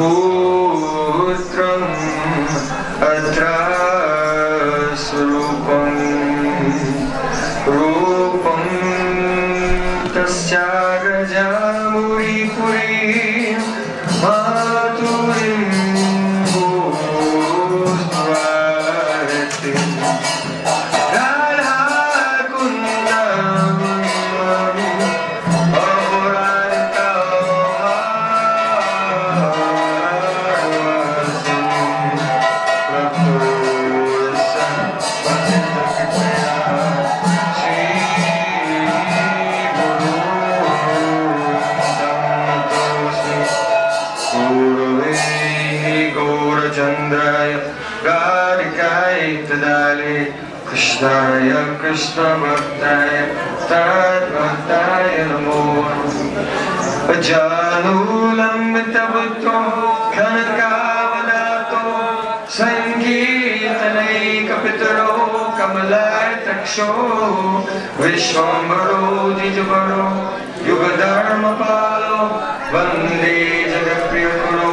Putram Atra Surupam Rupam Tasya Rajamuri Puri Maturim Bhustvaratim Radha Kundam Ahuranta Chandraya Radhikaya Tadale Krishnaya Krishna Bhaktaya Tadbhaktaya Namo Ajanulambitabhutto Dhanakavadato Sankirtanai Kapitaro Kamalaya Taksho Vishwambaro Dijabaro Yugadharma Palo Vande Jagapriyakuro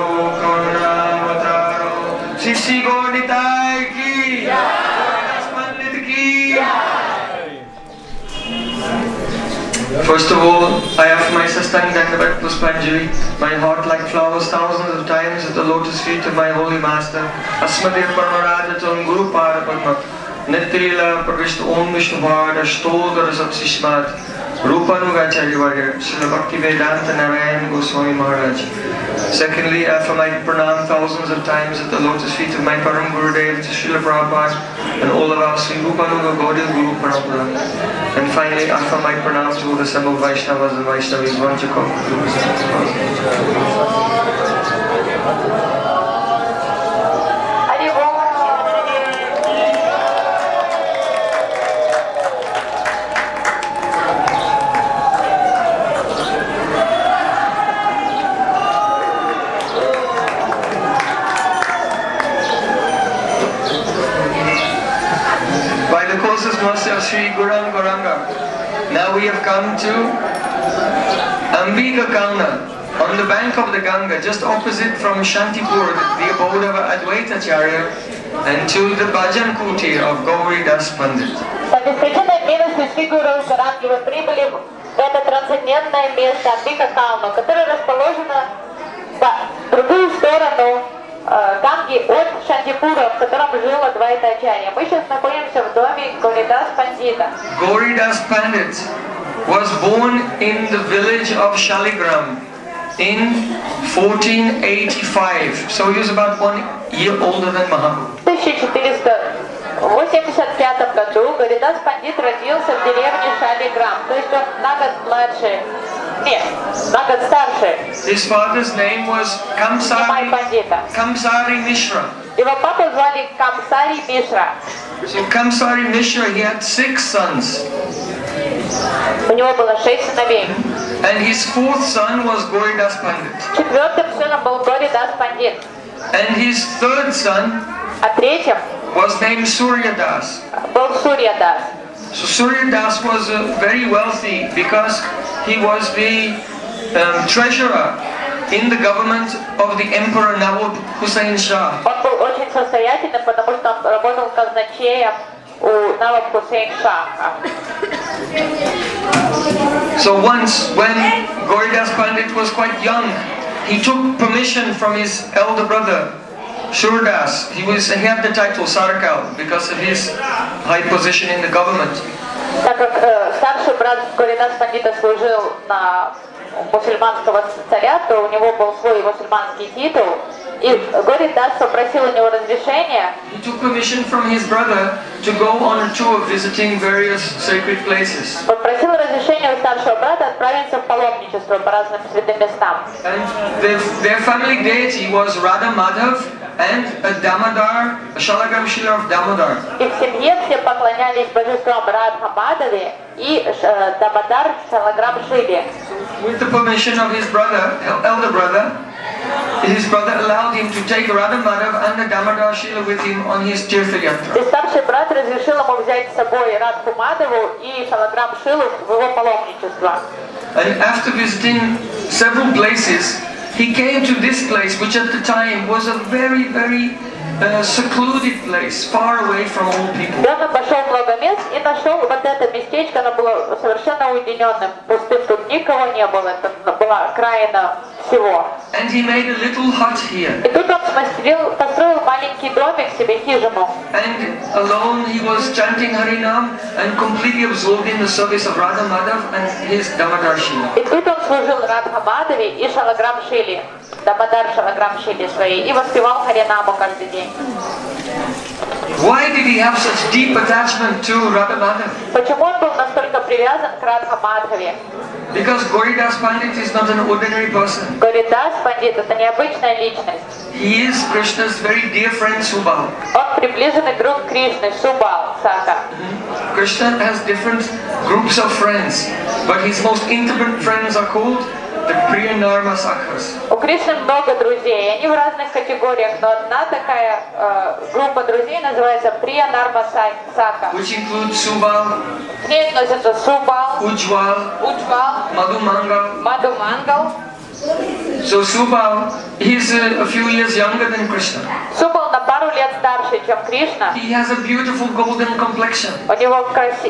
Sisi Gauditai ki, Das Pandit ki. First of all, I have my Sastang Dandavat Puspanjali, my heart like flowers thousands of times at the lotus feet of my holy master. Asmadir Parmaradatam Guru Parapadma, Nitrila Pravishta Om Vishnuvada Shtodhara Sapsishmat, Rupanugacharya Varya, Srila Bhaktivedanta Narayan Goswami Maharaj. Secondly, I offer my pranam thousands of times at the lotus feet of my Param Gurudev, Srila Prabhupada, and all of our Sri Rupanuga Gaudiya Guru Parampara. And finally, I offer my pranam to all the assembled Vaishnavas and Vaishnavis. Mercy of Sri Gauranga Gauranga. Now we have come to Ambika Kauna, on the bank of the Ganga, just opposite from Shantipur, the abode of Advaita Acharya, and to the Bhajan Kuti of Gauri Das Pandit. По бесчисленной милости Шри Гуру Гаранги вы прибыли в это трансцендентное место Амбика Кауна, которое расположено по другую сторону Ганги от Шантипура, в котором жил Адвайта Ачарья. Мы сейчас находимся в доме Гауридас Пандита. Gauridas Pandit was born in the village of Shaligram in 1485. So he was about 1 year older than Mahaprabhu. В 1485 году Гауридас Пандит родился в деревне Шалиграм, то есть он на год младше. Нет, на год старше. His father's name was Kamsari Mishra. Его папу звали Камсари Мишра. So Kamsari Mishra, he had 6 sons. У него было 6 сыновей. And his 4th son was Gauridas Pandit. Четвертым сыном был Гауридас Пандит. And his 3rd son was named Suryadas. Был Сурьядас. So Suryadas was very wealthy because he was the treasurer in the government of the Emperor Nawab Hussain Shah. Он был очень состоятельным, потому что он работал казначеем у Nawab Hussain Shah. So once, when Gauridas Pandit was quite young, he took permission from his elder brother, Suryadas. He had the title Sarkal because of his high position in the government. Так как старший брат Гауридас Пандита служил на мусульманского царя, то у него был свой мусульманский титул, и Гауридас попросил у него разрешения. He took permission from his brother to go on a tour visiting various sacred places. Попросил разрешения у старшего брата отправиться в паломничество по разным святым местам. And their family deity was Radha Madhav and a Damodar, a Shalagram Shila of Damodar. И в семье все поклонялись божествам Радха Мадхаве и Дамодар Шалаграм Шиле. With the permission of his brother, elder brother, his brother allowed him to take Radha Madhav and the Damodar Shila with him on his Tirtha Yatra. И старший брат разрешил ему взять с собой Радху Мадхаву и Шалаграм Шилу в его паломничество. And after visiting several places, he came to this place, which at the time was a very, very secluded place, far away from all people. И он обошел много мест и нашел вот это местечко, оно было совершенно уединенным, пустым, тут никого не было, это была окраина всего. And he made a little hut here. И тут он построил маленький домик себе, хижину. And alone he was chanting Harinam and completely absorbed in the service of Radha Madhav and his Damodar Shila. И тут он служил Радха Мадхаве и Шалаграм Шили, Дамодар Шалаграм Шили своей, и воспевал Харинаму каждый день. Why did he have such deep attachment to Radha Madhav? Почему он был настолько привязан к Радха Мадхаве? Because Gauridas Pandit is not an ordinary person. Гауридас Пандит — это необычная личность. He is Krishna's very dear friend Subal. Он приближенный друг Кришны, Субал, Сака. Krishna has different groups of friends, but his most intimate friends are called the Priya Narma Sakhas. У Кришны много друзей, они в разных категориях, но одна такая группа друзей называется Прия Нарма Саха. Which includes Subal, К ней относятся Субал, Ujjwal, Уджвал, Madhumangal. Мадхумангал. So Subal is a few years younger than Krishna. Субал на пару лет старше, чем Кришна. He has a beautiful golden complexion. У него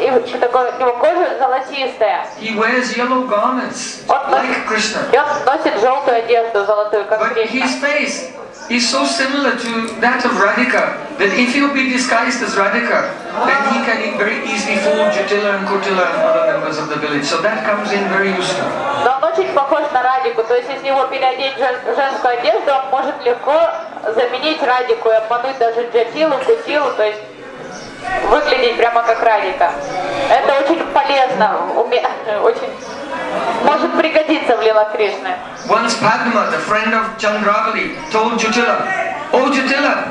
кожа золотистая. He wears yellow garments like Krishna. И он носит желтую одежду, золотую, как But Кришна. his face is so similar to that of Radhika that if he'll be disguised as Radhika, then he can very easily fool Jatila and Kutila and other members of the village. So that comes in very useful. Но он очень похож на Радику, то есть если его переодеть в женскую одежду, он может легко заменить Радику и обмануть даже Джатилу, Кутилу, то есть выглядеть прямо как Радика. Это очень полезно, очень может пригодиться в лила Кришны. Once Padma, the friend of Chandravali, told Jatila, "Oh Jatila,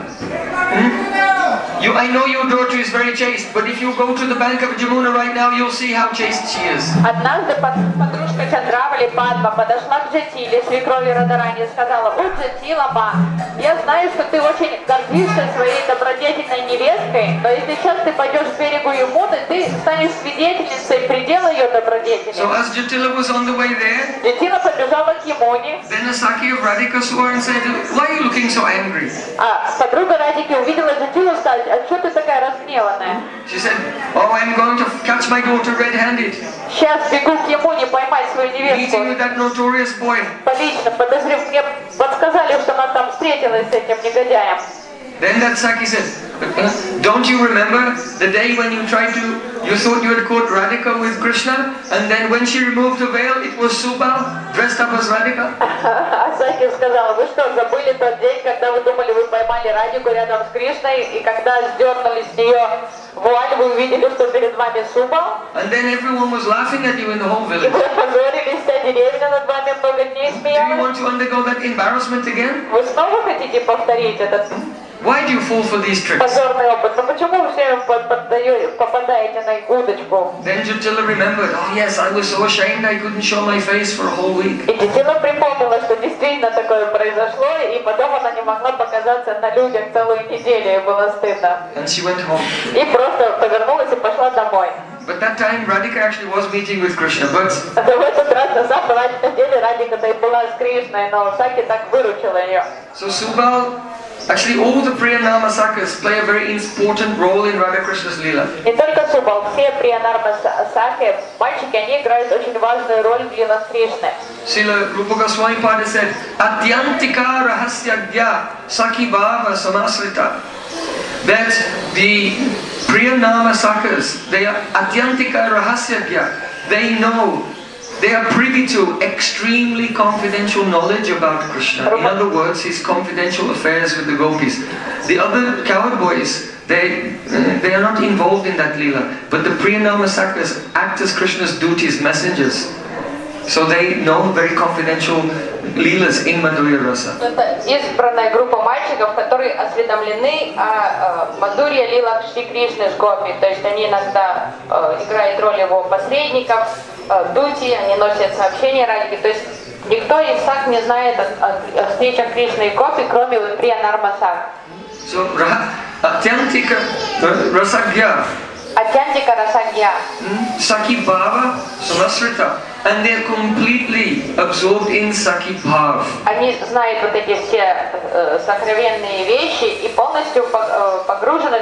I know your daughter is very chaste, but if you go to the bank of Jamuna right now, you'll see how chaste she is." Однажды подружка Чандравали, Падма, подошла к Джатиле, свекрови Радарани, и сказала: «О, Джатила, я знаю, что ты очень гордишься своей добродетельной невесткой, но если сейчас ты пойдешь к берегу Ямуны, ты станешь свидетельницей предела ее добродетели». So as Jatila was on the way there, Джатила побежала к Ямуне, then a Sakhi of Radhika saw her and said, "Why are you looking so angry?" а подруга Радики увидела Джатилу и сказала: «А что ты такая разгневанная?» She said, "Oh, I'm going to catch my daughter red-handed, «Сейчас бегу к Ямуне поймать свою meeting невестку». with that notorious boy." Полично, подозрев, мне подсказали, что она там встретилась с этим негодяем. Then that Sakhi said, "Don't you remember the day when you thought you had caught Radhika with Krishna, and then when she removed the veil, it was Subal dressed up as Radhika?" А Сахи сказала: «Вы что, забыли тот день, когда вы думали, вы поймали Радику рядом с Кришной, и когда сдернули с нее вуаль, вы увидели, что перед вами Субал? And then everyone was laughing at you in the whole И village. вы опозорились, вся деревня над вами много дней Do you смеялась? want to undergo that embarrassment again? Вы снова хотите повторить этот Why do you fall for these tricks?" позорный опыт? Но почему вы все попадаете на их удочку?» Then Jatila remembered, "Oh yes, I was so ashamed I couldn't show my face for a whole week." И Джатила припомнила, что действительно такое произошло, и потом она не могла показаться на людях целую неделю, ей было стыдно. And she went home. И просто повернулась и пошла домой. But that time Radhika actually was meeting with Krishna, but В этот раз на самом деле Радика-то и была с Кришной, но Саки так выручила ее. so Subal, actually all the Priya Nama Sakhas play a very important role in Radha Krishna's Leela. Не только Субал, все Приянарма Сахи, мальчики, они играют очень важную роль в лилах Кришны. Srila Rupa Goswami Pada said, "Adyantika rahasyagya Sakhi Bhava Samasrita." That the Priya Nama Sakhas, they are Adyantika rahasyagya. They know, they are privy to extremely confidential knowledge about Krishna. In other words, his confidential affairs with the gopis. The other coward boys, they are not involved in that leela. But the Priya Nama Sakhas act as Krishna's duties, messengers. So they know very confidential leelas in Madhurya Rasa. Это избранная группа мальчиков, которые осведомлены о Мадхурья лилах Шри Кришны с гопи. То есть они иногда играют роль его посредников, дути, они носят сообщения Радики. То есть никто из сак не знает о встречах Кришны и гопи, кроме Прия Нарма Сак. So Atyantika Rasagya, Атьянтика Расагья. Saki Bhava, Samasrita, and they're completely absorbed in Saki Bhav. Они знают вот эти все сокровенные вещи и полностью погружены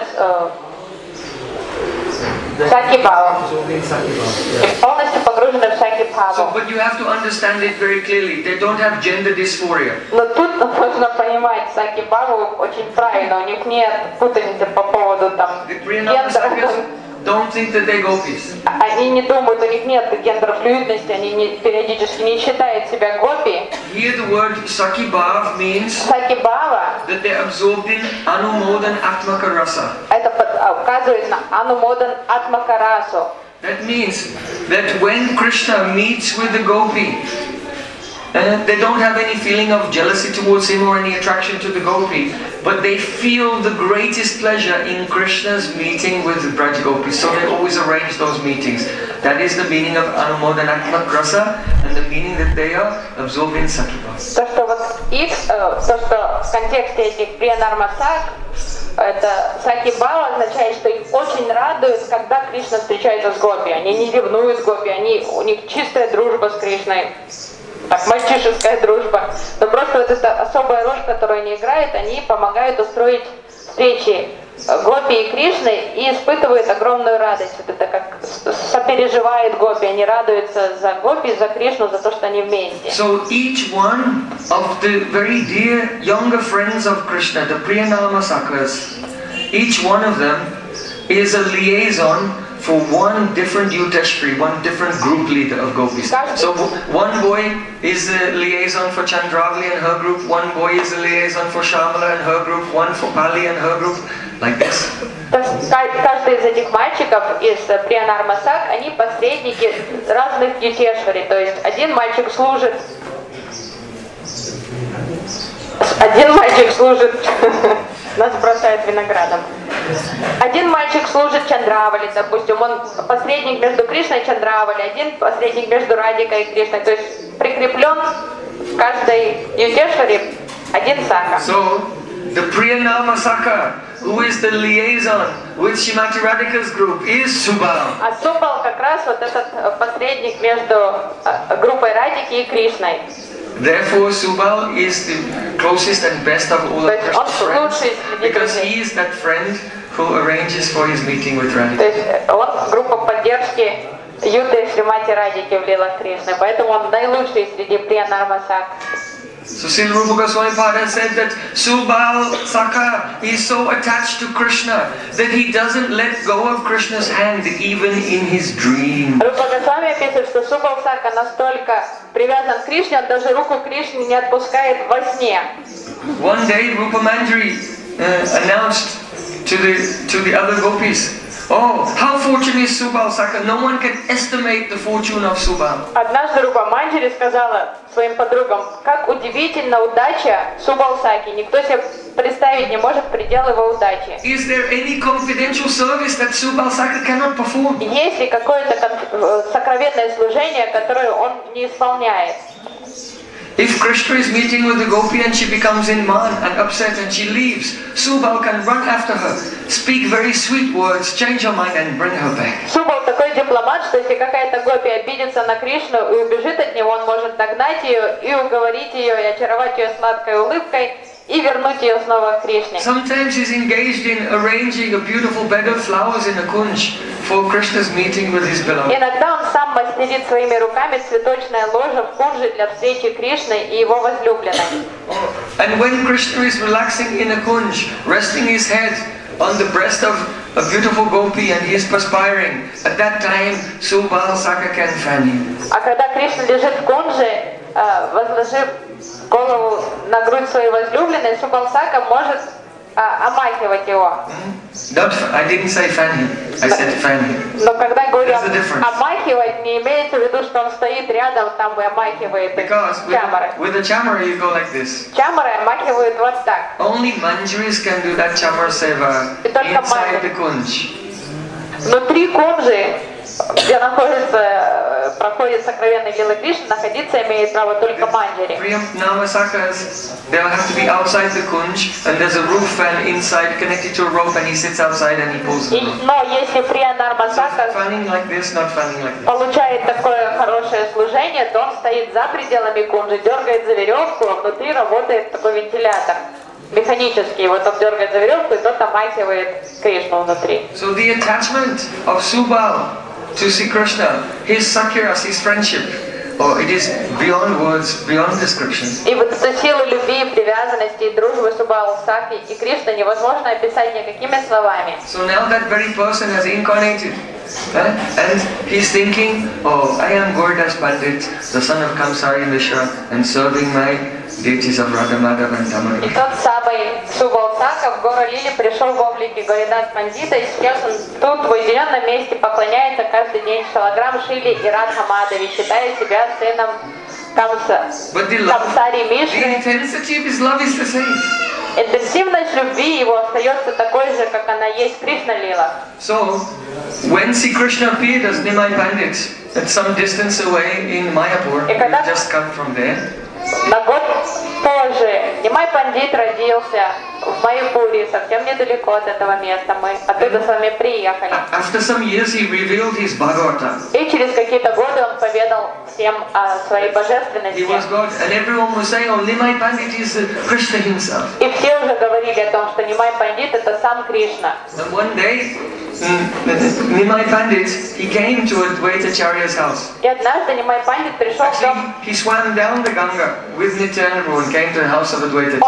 в Саки Бхава. Полностью погружены в Саки Бхаву. So, but you have to understand it very clearly. They don't have gender dysphoria. Но тут нужно понимать Саки Бхаву очень правильно. У них нет путаницы по поводу там гендера. Don't think that they're gopis. Они не думают, у них нет гендер-флюидности, они периодически не считают себя гопи. Here the word Saki Bhav means Саки Бхава that they're absorbed in Anumodan Atmaka Rasa. это указывает на Анумодан Атмакарасу. That means that when Krishna meets with the gopi, they don't have any feeling of jealousy towards him or any attraction to the gopi, but they feel the greatest pleasure in Krishna's meeting with the Braj gopis. So they always arrange those meetings. That is the meaning of Anumodanatmak Rasa and the meaning that they are absorbed in Saki Bhava. То, что вот их, то, что в контексте этих Приянармасак, это Саки Бхава означает, что их очень радует, когда Кришна встречается с гопи. Они не ревнуют гопи, у них чистая дружба с Кришной. Так, мальчишеская дружба. Но просто вот эта особая роль, которую они играют, они помогают устроить встречи гопи и Кришны и испытывают огромную радость. Вот это как сопереживает гопи, они радуются за гопи, за Кришну, за то, что они вместе. So each one of the very dear younger friends of Krishna, the Priyanarmasakas, each one of them is a liaison for one different Yudhishthira, one different group leader of gopis. So one boy is a liaison for Chandravali and her group, one boy is a liaison for Shamala and her group, one for Pali and her group, like this. То есть каждый из этих мальчиков из Приянармасак, они посредники разных Ютешвари. То есть один мальчик служит, нас бросают виноградом. Один мальчик служит Чандравали, допустим, он посредник между Кришной и Чандравали, один посредник между Радикой и Кришной, то есть прикреплен в каждой Ютешваре один сака. So, the Priyanarmasaka, who is the liaison with Shrimati Radhika's group, is Subal. А Субал как раз вот этот посредник между группой Радики и Кришной. Therefore, Subal is the closest and best of all of Krishna's friends, because he is that friend who arranges for his meeting with Radhika. То есть он группа поддержки Юды и Шримати Радики в лилах Кришны, поэтому он наилучший среди Приянармасак. So Srila Rupa Goswami Pada said that Subal Saka is so attached to Krishna that he doesn't let go of Krishna's hand even in his dream. Рупа Госвами описывает, что Субал Сака настолько привязан к Кришне, он даже руку Кришны не отпускает во сне. One day Rupa Mandri announced to the other gopis, "Oh, how fortunate is Subal Saka! No one can estimate the fortune of Subal." Однажды Рупа Манджари сказала своим подругам, как удивительна удача Субал Саки. Никто себе представить не может предел его удачи. Is there any confidential service that Subal Saka cannot perform? Есть ли какое-то сокровенное служение, которое он не исполняет? If Krishna is meeting with the gopi and she becomes in man and upset and she leaves, Subal can run after her, speak very sweet words, change her mind and bring her back. Субал такой дипломат, что если какая-то гопи обидится на Кришну и убежит от него, он может догнать ее и уговорить ее, и очаровать ее сладкой улыбкой, и вернуть ее снова к Кришне. Sometimes he's engaged in arranging a beautiful bed of flowers in a kunj for Krishna's meeting with his beloved. Иногда он сам мастерит своими руками цветочное ложе в кунже для встречи Кришны и его возлюбленной. And when Krishna is relaxing in a kunj, resting his head on the breast of a beautiful gopi and he is perspiring, at that time Subal Saka can fan him. А когда Кришна лежит в кунже, возложив голову на грудь своей возлюбленной, Субал Сака может омахивать его. I didn't say fan him, I said fan him. Но когда говорю омахивать, не имеется в виду, что он стоит рядом, там и омахивает чамары. With the chamara you go like this. Чамары омахивают вот так. Only manjaris can do that chamara seva inside the kunj. Внутри кунжи где проходит сокровенный лилы Кришны, находиться имеет право только манджари. Priya Namasakas, they will have to be outside the kunj, and there's a roof fan inside connected to a rope, and he sits outside and he pulls the rope. Но если Прия Нармасака Fanning like this, not fanning like this. получает такое хорошее служение, то он стоит за пределами кунджи, дергает за веревку, а внутри работает такой вентилятор. Механический, вот он дергает за веревку, и тот намахивает Кришну внутри. So the attachment of Subal to Sri Krishna, his sakyas, his friendship, it is beyond words, beyond description. И вот эту силу любви, привязанности и дружбы Субалу, Саки и Кришны невозможно описать никакими словами. So now that very person has incarnated, and he's thinking, oh, I am Gauridas Pandit, the son of Kamsari Mishra, and serving my deities of Radha Madhava and Damodar. И тот самый Субал Сака в гору Лили пришел в облике Гауридас Пандита, и сейчас он тут в уединенном месте поклоняется каждый день Шалаграм Шили и Радха Мадхаве, считая себя сыном Камсари The Мишры. intensity of his love is the same. Интенсивность любви его остается такой же, как она есть в Кришна Лила. So, when Sri Krishna appeared as Nimai Pandit at some distance away in Mayapur, we have just come from there. На год позже Нимай Пандит родился в Майяпуре, совсем недалеко от этого места. Мы оттуда с вами приехали. After some years, he revealed his Bhagavata. И через какие-то годы он поведал всем о своей божественности. He was God, and everyone was saying, "Oh, Nimai Pandit is Krishna himself." И все уже говорили о том, что Нимай Пандит это сам Кришна. And one day, Nimai Pandit, he came to Advaitacharya's house. И однажды Нимай Пандит пришел в дом. Actually, he swam down the Ganga with Nityananda and came to the house of Advaitacharya.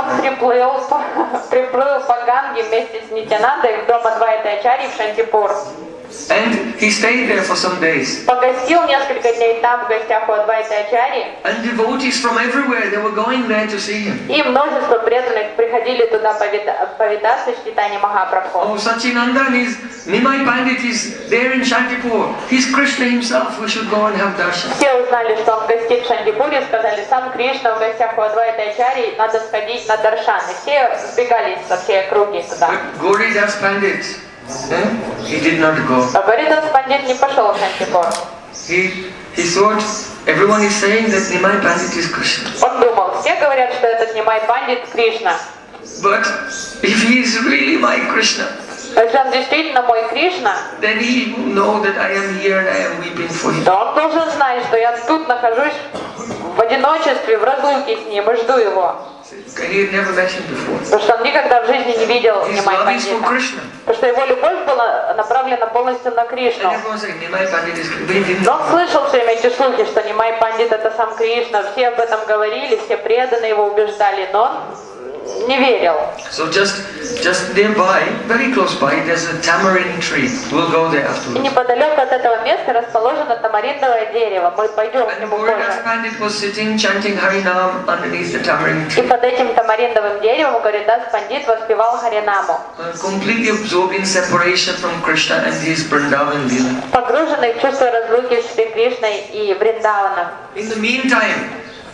Он приплыл по Ганге вместе с Нитянандой в дом Адвайтачарьи в Шантипур. And he stayed there for some days. Погостил несколько дней там в гостях у Адвайтачарьи. And devotees from everywhere, they were going there to see him. И множество преданных приходили туда повидаться с Чайтанья Махапрабху. Oh, Sachinandan is, Nimai Pandit is there in Shantipur. He's Krishna himself, we should go and have darshan. Все узнали, что он гостит в Шантипуре, сказали, сам Кришна в гостях у Адвайтачарьи, надо сходить на даршан. И все сбегались со всей округи туда. But Gauridas Pandit, he did not go. А Гауридас Пандит не пошел в Шантипур. He thought, everyone is saying that Nimai Pandit is Krishna. Он думал, все говорят, что этот Нимай Пандит Кришна. But if he is really my Krishna, Если он действительно мой Кришна, then he will know that I am here and I am weeping for him. то он должен знать, что я тут нахожусь в одиночестве, в разлуке с ним и жду его. He had never met him before. Потому что он никогда в жизни не видел His Нимай love is for Пандита. Krishna. Потому что его любовь была направлена полностью на Кришну. And everyone saying Nimai Pandit is Krishna. But he didn't Но он know. слышал все эти слухи, что Нимай Пандит это сам Кришна, все об этом говорили, все преданные его убеждали, но он не верил. So just nearby, very close by, there's a tamarind tree. We'll go there И afterwards. неподалеку от этого места расположено тамариндовое дерево. Мы пойдем к And нему Gauridas позже. Pandit was sitting chanting Harinam underneath the tamarind И tree. под этим тамариндовым деревом Гауридас Пандит воспевал Харинаму, Completely absorbed in separation from Krishna and his Vrindavan Leela. погруженный в чувство разлуки с Шри Кришной и Вриндаваном. In the meantime,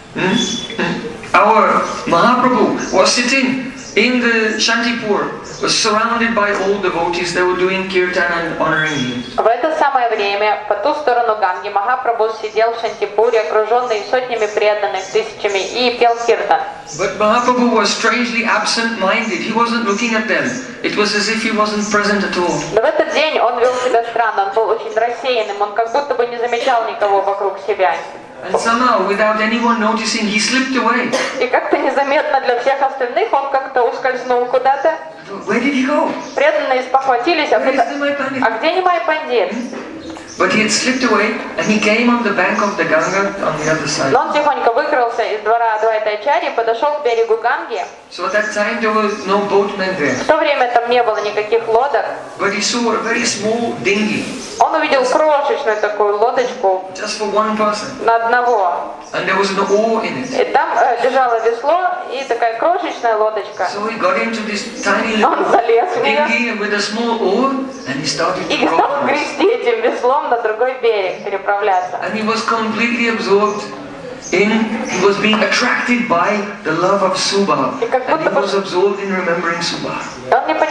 our Mahaprabhu was sitting in the Shantipur, was surrounded by all devotees. They were doing kirtan and honoring him. В это самое время по ту сторону Ганги Махапрабху сидел в Шантипуре, окруженный сотнями преданных, тысячами, и пел киртан. But Mahaprabhu was strangely absent-minded. He wasn't looking at them. It was as if he wasn't present at all. Но в этот день он вел себя странно, он был очень рассеянным, он как будто бы не замечал никого вокруг себя. And somehow, without anyone noticing, he slipped away. И как-то незаметно для всех остальных он как-то ускользнул куда-то. Where did he go? Преданные спохватились, Where is Nimai Pandit? а где Нимай Пандит? But he had slipped away and he came on the bank of the Ganga on the other side. Но он тихонько выкрался из двора Адвайтачарьи, подошел к берегу Ганги. So at that time there was no boatmen there. В то время там не было никаких лодок. But he saw a very small dinghy, Он увидел крошечную такую лодочку just for one person. на одного. And there was an oar in it. И там лежало весло и такая крошечная лодочка. So he got into this tiny Он little залез в нее dinghy and with a small oar and he started и to row. стал грести этим веслом на другой берег, переправляться. And he was completely absorbed he was being attracted by the love of Subal. And he was absorbed in remembering Subal. Он не понимал, что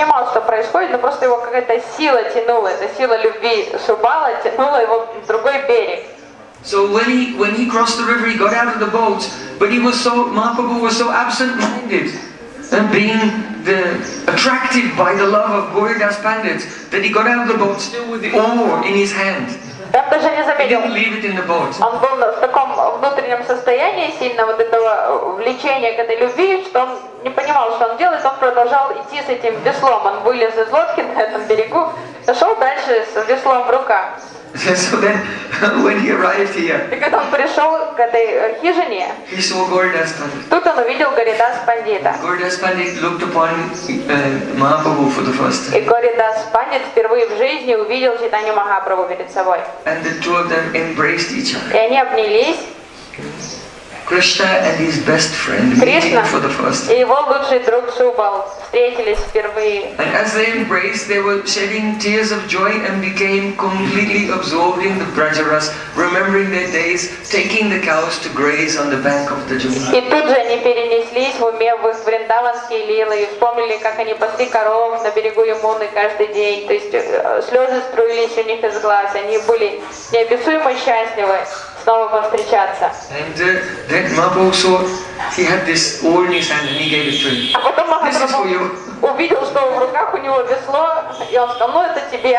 происходит, но просто его какая-то сила тянула, эта сила любви Шубала тянула его в другой берег. So when he crossed the river, he got out of the boat, but Mahaprabhu was so absent-minded, and being attracted by the love of Gauridas Pandit, that he got out of the boat still with the oar in his hand. Я даже не He заметил. didn't leave it in the boat. Он был в таком внутреннем состоянии сильно вот этого влечения к этой любви, что он не понимал, что он делает, он продолжал идти с этим веслом. Он вылез из лодки на этом берегу, шел дальше с веслом в руках. So then, when he arrived here, И когда он пришел к этой хижине, he saw Gauridas Pandit. тут он увидел Гаридас Пандита. Gauridas Pandit looked upon Mahaprabhu for the first И time. Гаридас Пандит впервые в жизни увидел Чайтанью Махапрабху перед собой. And the two of them embraced each other. И они обнялись. Krishna and his best friend meeting Кришна for the first и time. его лучший друг Шубал встретились впервые. And as they embraced, they were shedding tears of joy and became completely absorbed in the Brajaras, remembering their days, taking the cows to graze on the bank of the Jamuna. И тут же они перенеслись в уме в их вриндаванские лилы и вспомнили, как они пасли коров на берегу Ямуны каждый день. То есть слезы струились у них из глаз. Они были неописуемо счастливы снова повстречаться. And then Mahaprabhu saw he had this oar in his hand and he gave it to him. А потом This is for Махапрабху you. увидел, что в руках у него весло, и он сказал, ну это тебе.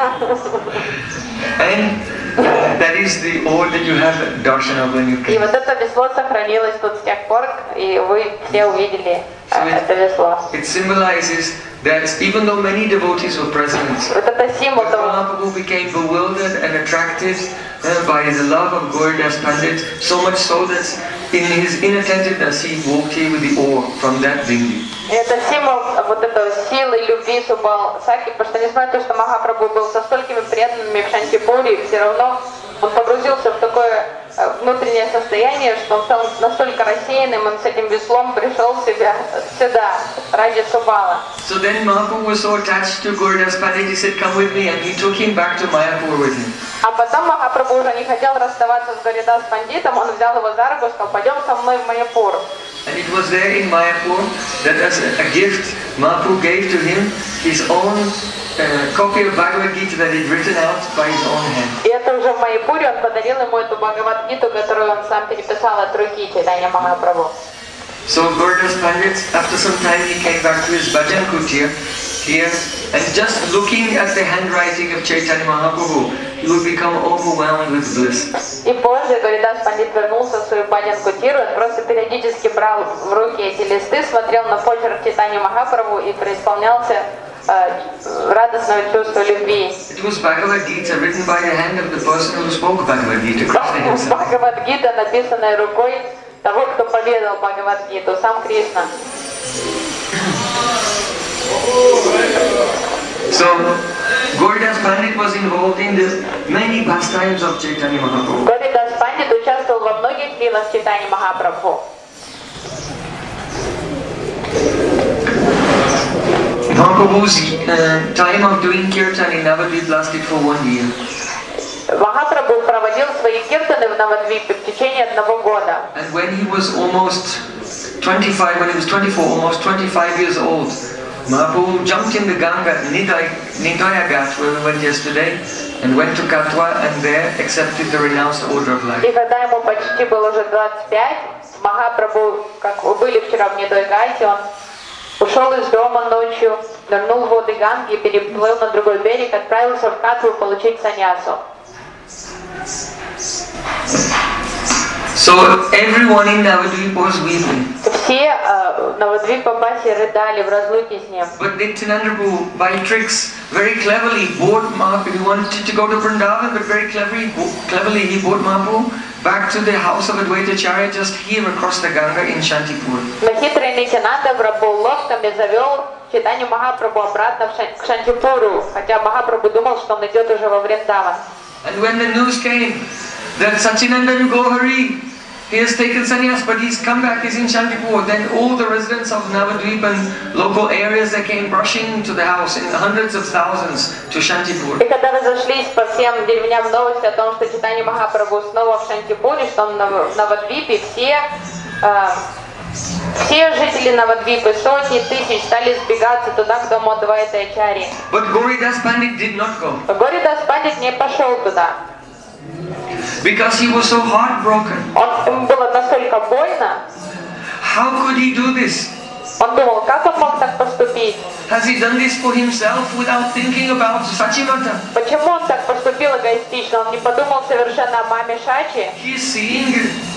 And that is the oar that you have darshan of when you И came. вот это весло сохранилось тут с тех пор, и вы все увидели это весло. It symbolizes that even though many devotees were present, Вот это символ того. Mahaprabhu became bewildered and attracted by the love of Gauridas Pandit, so much so that in his inattentiveness he walked here with the oar from that dinghy. И это символ вот этого силы, любви Шубал Саки, потому что несмотря на то, что Махапрабху был со столькими преданными в Шантипуре, все равно он погрузился в такое внутреннее состояние, что он стал настолько рассеянным, он с этим веслом пришел сюда ради Шубала. So then Mahaprabhu was so attached to Gauridas Pandit, he said, come with me, and he took him back to Mayapur with him. А потом Махапрабху уже не хотел расставаться с Гаридас Пандитом, он взял его за руку и сказал, пойдем со мной в Майяпур. And it was there in Mayapur that as a gift Mahaprabhu gave to him his own copy of Bhagavad Gita that he'd written out by his own hand. И это уже в Майяпуре он подарил ему эту Бхагавад-гиту, которую он сам переписал от руки Чайтанья Махапрабху. So Gauridas Pandit, after some time he came back to his bhajan kutir here, and just looking at the handwriting of Chaitanya Mahaprabhu, he would become overwhelmed with bliss. И позже Гаридас Пандит вернулся в свою бхаджан-кутиру, он просто периодически брал в руки эти листы, смотрел на почерк Чайтаньи Махапрабху и преисполнялся радостного чувства любви. It was Bhagavad Gita written by the hand of the person who spoke Bhagavad Gita, Krishna himself. Бхагавад-гита, написанная рукой того, кто поведал Бхагавад-гиту, сам Кришна. So, Gauridas Pandit was involved in the many pastimes of Chaitanya Mahaprabhu. Гаридас Пандит участвовал во многих лилах Чайтаньи Махапрабху. Mahaprabhu's time of doing kirtan in Navadvip lasted for 1 year. Махапрабху проводил свои киртаны в Навадвипе в течение 1 года. And when he was almost 25, when he was 24, almost 25 years old, Mahaprabhu jumped in the Ganga, Nitaya Ghat, where we went yesterday, and went to Katwa and there accepted the renounced order of life. И когда ему почти было уже 25, Махапрабху, как вы были вчера в Нидой-Гате, он ушел из дома ночью, нырнул в воды Ганги, переплыл на другой берег, отправился в Катву получить саньясу. So everyone in Navadvip was weeping. Все Навадвипа-баси рыдали в разлуке с ним. But Nityananda Prabhu, by tricks, very cleverly brought Mahaprabhu. He wanted to go to Vrindavan, but very cleverly he brought Mahaprabhu back to the house of Advaitacharya just here across the Ganga in Shantipur. Но хитрый Нитянанда Прабху ловками завел Чайтанью Махапрабху обратно к Шантипуру, хотя Махапрабху думал, что он идет уже во Вриндаван. And when the news came that Sachinandan Gohari, he has taken sannyas, but he's come back, he's in Shantipur, then all the residents of Navadvip and local areas, they came rushing to the house in hundreds of thousands to Shantipur. И когда разошлись по всем деревням новости о том, что Чайтанья Махапрабху снова в Шантипуре, что он в Навадвипе, все Все жители Навадвипы, сотни тысяч, стали сбегаться туда, к дому Адвайта Ачарьи. But Gauridas Pandit did not go. Горидас Пандит не пошел туда. Because he was so heartbroken. Ему было настолько больно. How could he do this? Он думал, как он мог так поступить? Has he done this for himself without thinking about Sachimata? Почему он так поступил эгоистично? Он не подумал совершенно о маме Шачи. He is seeing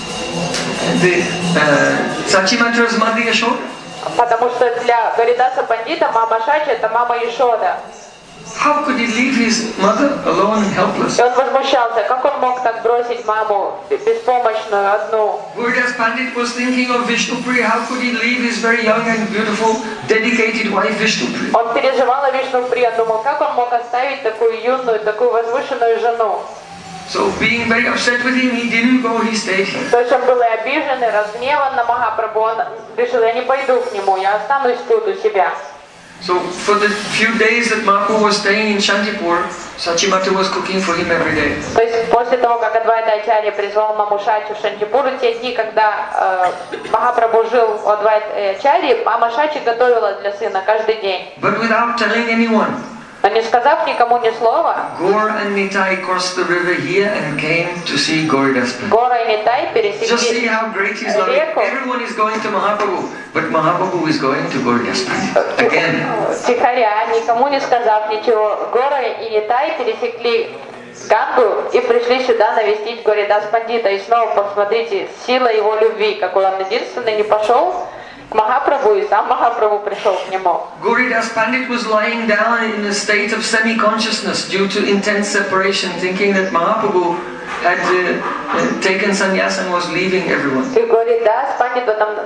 the Sachimata's mother Yashoda. Потому что для Горидаса Пандита мама Шачи это мама Ешода. How could he leave his mother alone and helpless? И он возмущался, как он мог так бросить маму беспомощную одну. Gauridas Pandit was thinking of Vishnupriya. How could he leave his very young and beautiful, dedicated wife Vishnupriya? Он переживал о Вишнуприя, думал, как он мог оставить такую юную, такую возвышенную жену. So being very upset with him, he didn't go, he stayed here. То есть он был и обижен, и разгневан на Махапрабху. Он решил, я не пойду к нему, я останусь тут у себя. So for the few days that Mahaprabhu was staying in Shantipur, Sachimata was cooking for him every day. То есть после того, как Адвайта Ачарья призвал маму Шачи в Шантипуру, те дни, когда Махапрабху жил у Адвайта Ачарьи, мама Шачи готовила для сына каждый день. But without telling anyone. Но не сказав никому ни слова, Gaur and Nitai crossed the river here and came to see Gauridas Pandit. Гора и Нитай Just see пересекли how great his love is. реку. Everyone is going to Mahaprabhu, but Mahaprabhu is going to Gauridas Pandit. Again. Тихоря, никому не сказав ничего, Гора и Нитай пересекли Гангу и пришли сюда навестить Горидас Пандита. И снова посмотрите, сила его любви, какой он единственный не пошел к Махапрабху, и сам Махапрабху пришел к нему. Gauridas Pandit was lying down in a state of semi-consciousness due to intense separation, thinking that Mahaprabhu had taken sannyas and was leaving everyone. И Горидас Пандит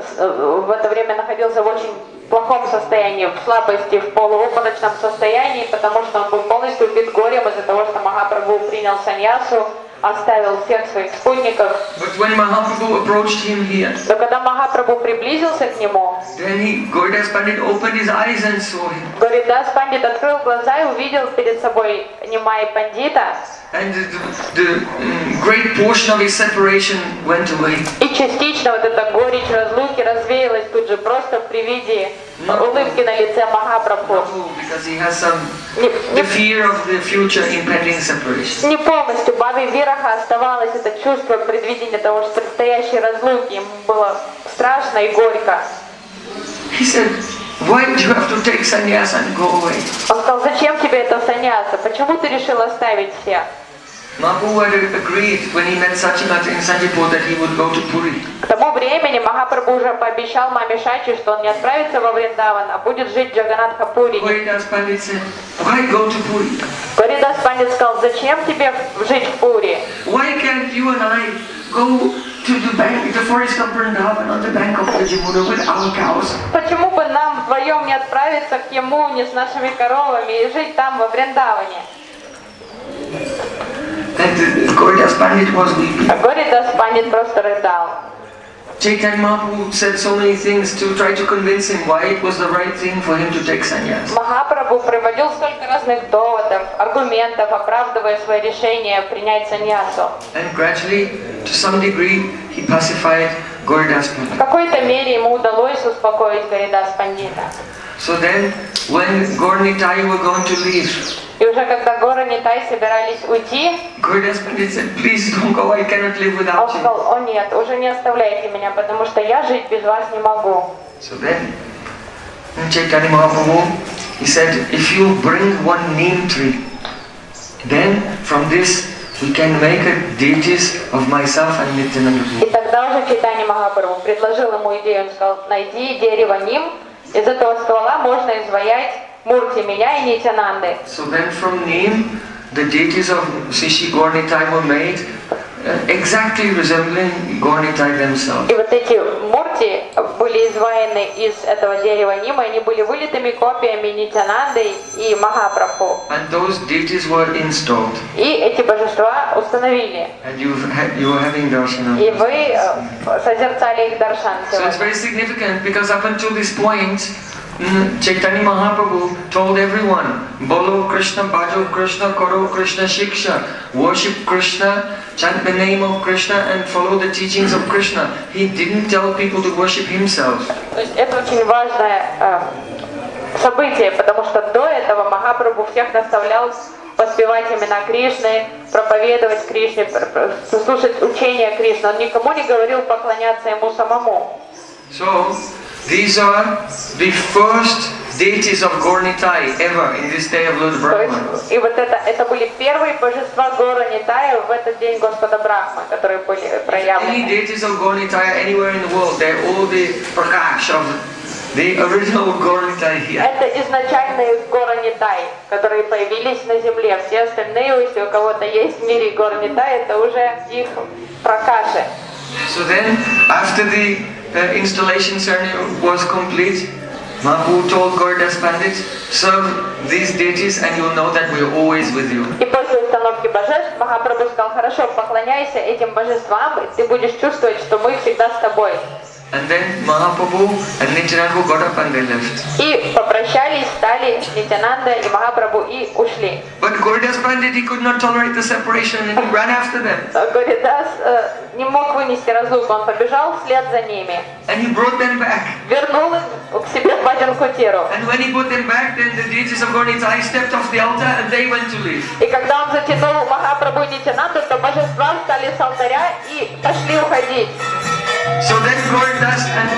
в это время находился в очень плохом состоянии, в слабости, в полуобморочном состоянии, потому что он был полностью убит горем из-за того, что Махапрабху принял саньясу, оставил всех своих спутников. But when Mahaprabhu approached him here, Но когда Махапрабху приблизился к нему, then Gauridas Pandit opened his eyes and saw him. Горидас Пандит открыл глаза и увидел перед собой Нимай Пандита, And the great portion of his separation went away. и частично вот эта горечь разлуки развеялась тут же просто при виде улыбки на лице Махапрабху. Because he has the fear of the future impending separation. Не полностью Баби Вираха оставалось это чувство предвидения того, что предстоящей разлуки ему было страшно и горько. He said, why do you have to take sannyas and go away? Он сказал, зачем тебе это саньяса? Почему ты решил оставить всех? Mahaprabhu had agreed when he met Sachimata in Sanjipur that he would go to Puri. К тому времени Махапрабху уже пообещал маме Шачи, что он не отправится во Вриндаван, а будет жить в Джаганатха-Пури. Gauridas Pandit said, why go to Puri? Горидас Пандит сказал, зачем тебе жить в Пури? Why can't you and I go to the bank, the forest of Vrindavan on the bank of the Jamuna with our cows? Почему бы нам вдвоем не отправиться к Ямуне с нашими коровами и жить там во Вриндаване? And Gauridas Pandit was weeping. А Горидас Пандит просто рыдал. Chaitanya Mahaprabhu said so many things to try to convince him why it was the right thing for him to take sannyas. Махапрабху приводил столько разных доводов, аргументов, оправдывая свое решение принять саньясу. And gradually, to some degree, he pacified Gauridas В Pandit. какой-то мере ему удалось успокоить Горидас Пандита. So then, when Gaur Nitai were going to leave, И уже когда Гора и Нитай собирались уйти, Gauridas Pandit said, please don't go, I cannot live он without you. сказал, о нет, уже не оставляйте меня, потому что я жить без вас не могу. So then, Chaitanya Mahaprabhu, he said, if you bring one neem tree, then from this we can make a deities of myself and Nityananda. И тогда уже Чайтанья Махапрабху предложил ему идею, он сказал, найди дерево ним, из этого ствола можно изваять мурти меня и Нитянанды. So then from neem, the deities of Srishi Gaur Nitai were made, exactly resembling Gaur Nitai themselves. И вот эти мурти были изваяны из этого дерева нима, они были вылитыми копиями Нитянанды и Махапрабху. And those deities were installed. И эти божества установили. And you were having darshan. И вы созерцали их даршан So it's сегодня. very significant because up until this point, Chaitanya Mahaprabhu told everyone, Bolo Krishna, Bhajo Krishna, Karo Krishna Shiksha, worship Krishna, chant the name of Krishna and follow the teachings of Krishna. He didn't tell people to worship himself. Это очень важное событие, потому что до этого Махапрабху всех наставлял воспевать имена Кришны, проповедовать Кришне, слушать учения Кришны. Он никому не говорил поклоняться ему самому. So, these are the first deities of Gaura-Nitai ever in this day of Lord Brahma. И вот это были первые божества Gaura-Nitaya в этот день Господа Брахмы, которые были проявлены. Any deities of Gaura-Nitai anywhere in the world, they're all the Prakash of the original Gaura-Nitai here. Это изначальные Gaura-Nitai, которые появились на земле. Все остальные, если у кого-то есть в мире Gaura-Nitai, это уже их Пракаши. So then, after the installation ceremony was complete, Mahaprabhu told Gauridas Pandit, serve these deities and you'll know that we're always with you. И после установки божеств Махапрабху сказал: хорошо, поклоняйся этим божествам, и ты будешь чувствовать, что мы всегда с тобой. And then Mahaprabhu and Nityananda got up and they left. И попрощались, встали Нитянанда и Махапрабху и ушли. But Gauridas Pandit, he could not tolerate the separation and he ran after them. Gauridas не мог вынести разлуку, он побежал вслед за ними. And he brought them back. Вернул их к себе в Баджан-Кутиру. And when he brought them back, then the deities of Gaura-Nitai stepped off the altar and they went to leave. И когда он затянул Махапрабху и Нитянанду, то божества встали с алтаря и пошли уходить. So then Gauridas and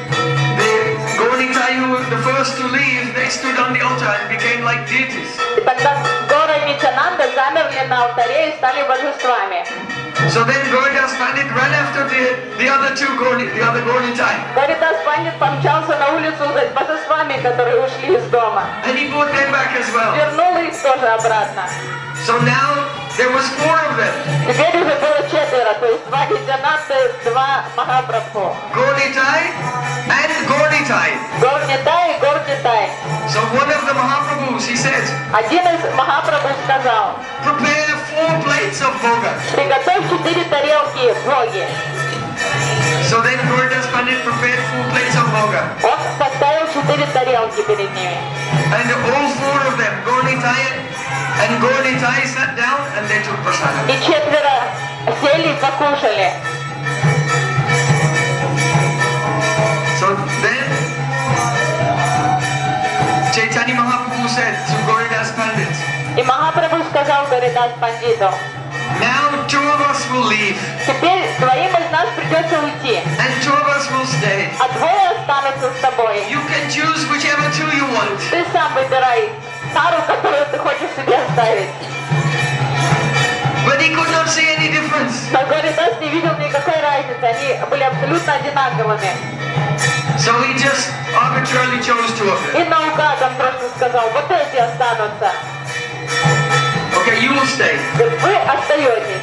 the Gaura-Nitai who were the first to leave, they stood on the altar and became like deities. И тогда Гора и Нитянанда замерли на алтаре и стали божествами. So then Gauridas Pandit ran after the other Gaura-Nitai. Gauridas Pandit помчался на улицу за божествами, которые ушли из дома. And he brought them back as well. Вернул их тоже обратно. So now there was 4 of them. Теперь уже было 4, то есть 2 Нитянанды, 2 Махапрабху. Gaura-Nitai and Gaura-Nitai. Gaura-Nitai и Gaura-Nitai. So one of the Mahaprabhus, he said, Один из Махапрабху сказал: prepare 4 plates of bhoga. приготовь 4 тарелки боги. So then Gauridas Pandit prepared 4 plates of bhoga. Он поставил 4 тарелки перед ними. And all 4 of them, Gaura-Nitai sat down and they took prasadam. И 4 сели и покушали. So then Chaitanya Mahaprabhu said to Gauridas Pandit, И Махапрабху сказал Gauridas Пандиту: now 2 of us will leave теперь 2 из нас придется уйти, and 2 of us will stay. а 2 останутся с тобой. You can choose whichever 2 you want. Ты сам выбирай пару, которую ты хочешь себе оставить. But he could not see any difference. Но Gauridas не видел никакой разницы, они были абсолютно одинаковыми. So he just arbitrarily chose 2 of them. И наугад он просто сказал: вот эти останутся. Okay, you will stay. Вы остаетесь.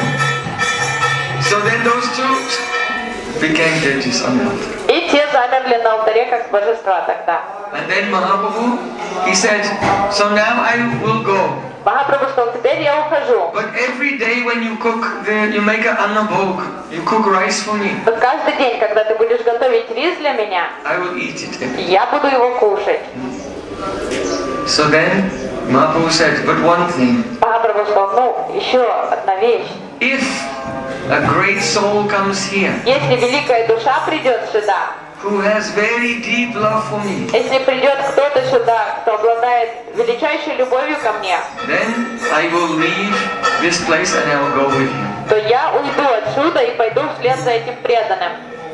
So then those 2 became deities on the altar. И те замерли на алтаре как божества тогда. And then Mahaprabhu, he said, so now I will go. Махапрабху сказал: теперь я ухожу. But every day when you cook, you make an annabhog, you cook rice for me. Но каждый день, когда ты будешь готовить рис для меня, I will eat it every day. я буду его кушать. So then Mahaprabhu said, but one thing. Махапрабху сказал: ну, еще одна вещь. If a great soul comes here, Если великая душа придет сюда, who has very deep love for me, если придет кто-то сюда, кто обладает величайшей любовью ко мне, then I will leave this place and I will go with you. то я уйду отсюда и пойду вслед за этим преданным.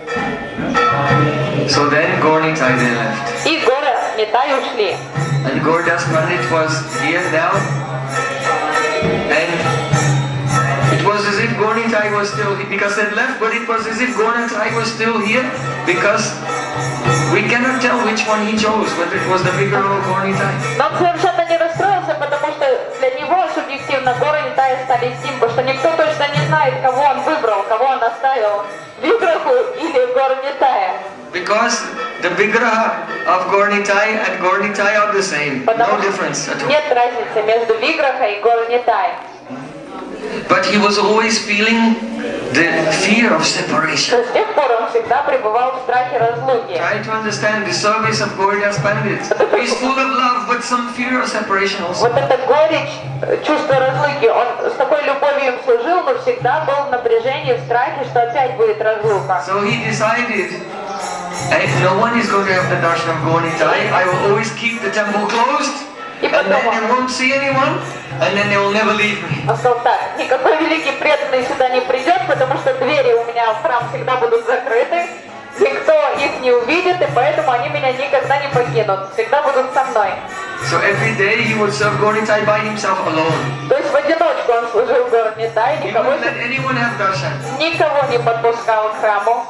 So then Gaura-Nitai they left. И Gaura-Nitai ушли. And Gauridas Pandit was here now. And it was as if Gaura-Nitai was still here because they left, but it was as if Gaura-Nitai was still here because we cannot tell which one he chose, whether it was the bigger or Gaura-Nitai. Но он совершенно не расстроился, потому что для него субъективно Gaura-Nitai стали с ним, потому что никто точно не знает, кого он выбрал, кого он оставил, Виграху или Gaura-Nitaya. Because the Vigraha of Gaura-Nitai and Gaura-Nitai are the same, no difference at all. Нет разницы между Виграхой и Gaura-Nitai. But he was always feeling the fear of separation. С тех пор он всегда пребывал в страхе разлуки. Try to understand the service of Gauridas Pandit. He's full of love, but some fear of separation also. Вот эта горечь, чувство разлуки, он с такой любовью им служил, но всегда был в напряжении, в страхе, что опять будет разлука. So he decided, no one is going to have the darshan of Gaurnitai. I will always keep the temple closed, and then they won't see anyone, and then they will never leave me. Он сказал так: никакой великий преданный сюда не придет, потому что двери у меня в храм всегда будут закрыты, никто их не увидит, и поэтому они меня никогда не покинут, всегда будут со мной. So every day he would serve Gaurnitai by himself alone. То есть в одиночку он служил Gaurnitai, He wouldn't let anyone have darshan. никого не подпускал к храму.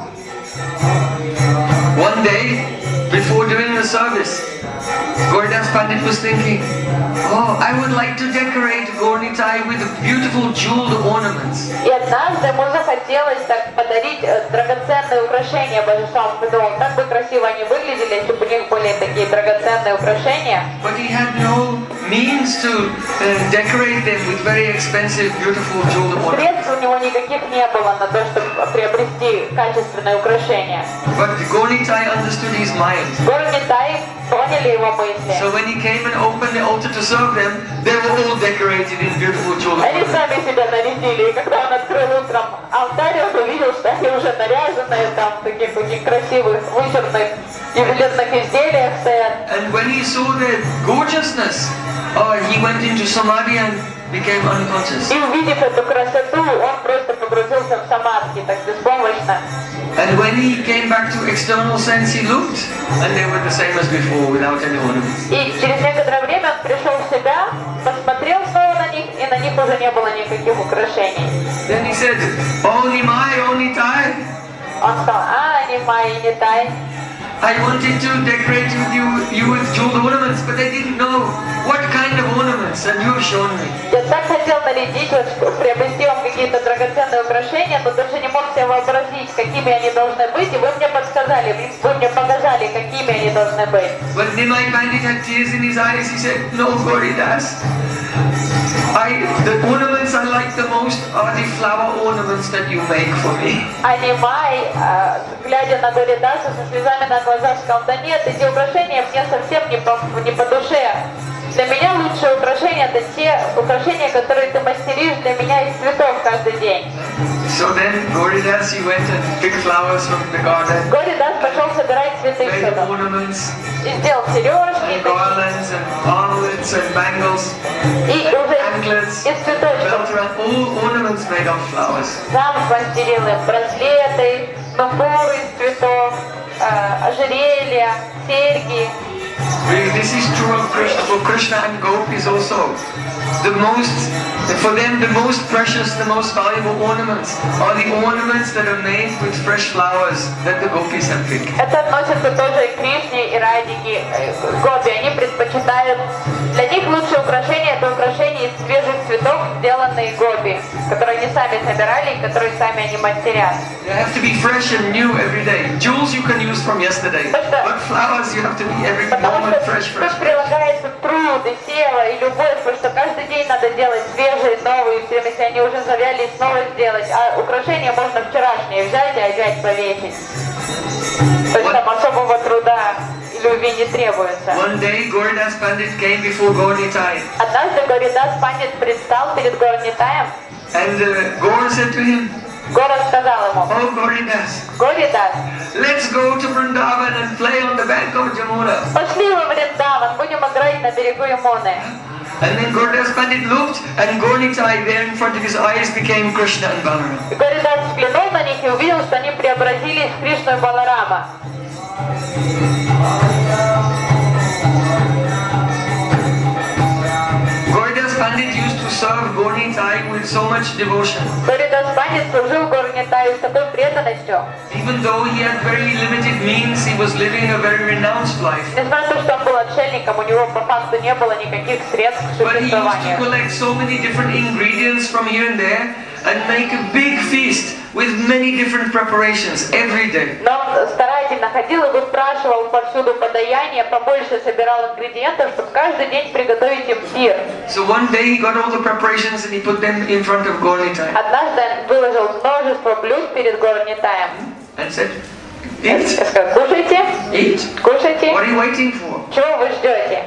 One day, before doing the service, Gauridas Pandit was thinking, oh, I would like to decorate Gaurnitai with beautiful jeweled ornaments. И однажды ему захотелось так подарить драгоценные украшения божествам. Подумал, как бы красиво они выглядели, если бы у них были такие драгоценные украшения. But he had no means to decorate them with very expensive, beautiful jeweled ornaments. Средств у него никаких не было на то, чтобы приобрести качественные украшения. But Gaurnitai understood his mind. Gaurnitai поняли его мысли. So when he came and opened the altar to serve them, they were all decorated in beautiful jeweled Они ornaments. сами себя нарядили, и когда он открыл утром алтарь, он увидел, что они уже наряженные, там в таких очень красивых, вычурных ювелирных изделиях стоят. And when he saw the gorgeousness, he went into samadhi and became unconscious. И увидев эту красоту, он просто погрузился в самадхи, так беспомощно. And when he came back to external sense, he looked, and they were the same as before, without any ornaments. И через некоторое время он пришел в себя, посмотрел снова на них, и на них уже не было никаких украшений. Then he said, "Oh Nimai, oh Nitai, Он сказал: Нимай, Нитай, I wanted to decorate you with jeweled ornaments, but I didn't know what kind of ornaments, and you have shown me." я так хотел нарядить вас, приобрести вам какие-то драгоценные украшения, но даже не мог себе вообразить, какими они должны быть, и вы мне подсказали, вы мне показали, какими они должны быть. But Nimai Pandit had tears in his eyes. He said, "No, Gauridas, the ornaments I like the most are the flower ornaments that you make for me." А Нимай, глядя на Горидаса со слезами на глазах, сказал: да нет, эти украшения мне совсем не по душе. Для меня лучшие украшения — это те украшения, которые ты мастеришь для меня из цветов каждый день. So then Gauridas, he went and picked flowers from the garden, Горидас пошел собирать цветы в made саду. ornaments, И сделал сережки, and garlands, and armlets, and bangles, и and уже anklets, из цветочков belt around, all ornaments made of flowers. сам смастерил им браслеты, нуфуры из цветов, ожерелья, серьги. Really, this is true of Krishna, for Krishna and Gopis also. For them, the most precious, the most valuable ornaments are the ornaments that are made with fresh flowers that the Gopis have picked. Это относится тоже и к Кришне, и Радике, Гопи. Они предпочитают, для них лучшее украшение — это украшения из свежих цветов, сделанные Гопи, которые они сами собирали и которые сами они мастерят. They have to be fresh and new every day. Jewels you can use from yesterday, but flowers you have to be every Потому moment что fresh. тут прилагается труд и сила, и любовь, потому что каждый день надо делать свежие, новые, если они уже завялись, снова сделать. А украшения можно вчерашние взять и опять повесить. То есть там особого труда и любви не требуется. One day, Gauridas Pandit came before Gaurnitai, Однажды Горидас Пандит предстал перед Gaurnitaем. and Gaur said to him, Гора сказал ему: "Oh Gauridas, Горидас, let's go to Vrindavan and play on the bank of Jamuna." пошли во Вриндаван, будем играть на берегу Ямуны. And then Gauridas Pandit looked, and Gaurnitai there in front of his eyes became Krishna and Balaram. И Горидас взглянул на них и увидел, что они преобразились в Кришну и Баларама. Gauridas Pandit used to serve Gaurnitai with so much devotion. Горидас Пандит служил Gaurnitаю с такой преданностью. Even though he had very limited means, he was living a very renounced life. Несмотря на то, что он был отшельником, у него по факту не было никаких средств к But he used to существованию. collect so many different ingredients from here and there and make a big feast with many different preparations every day. Но он, стараясь старательно ходил и выспрашивал повсюду подаяние, побольше собирал ингредиентов, чтобы каждый день приготовить им пир. So one day he got all the preparations and he put them in front of Gaur-Nitai. Однажды он выложил множество блюд перед Gaur-Nitaем. And said, eat. Сказал, кушайте, Eat. кушайте. What are you waiting for? Чего вы ждете?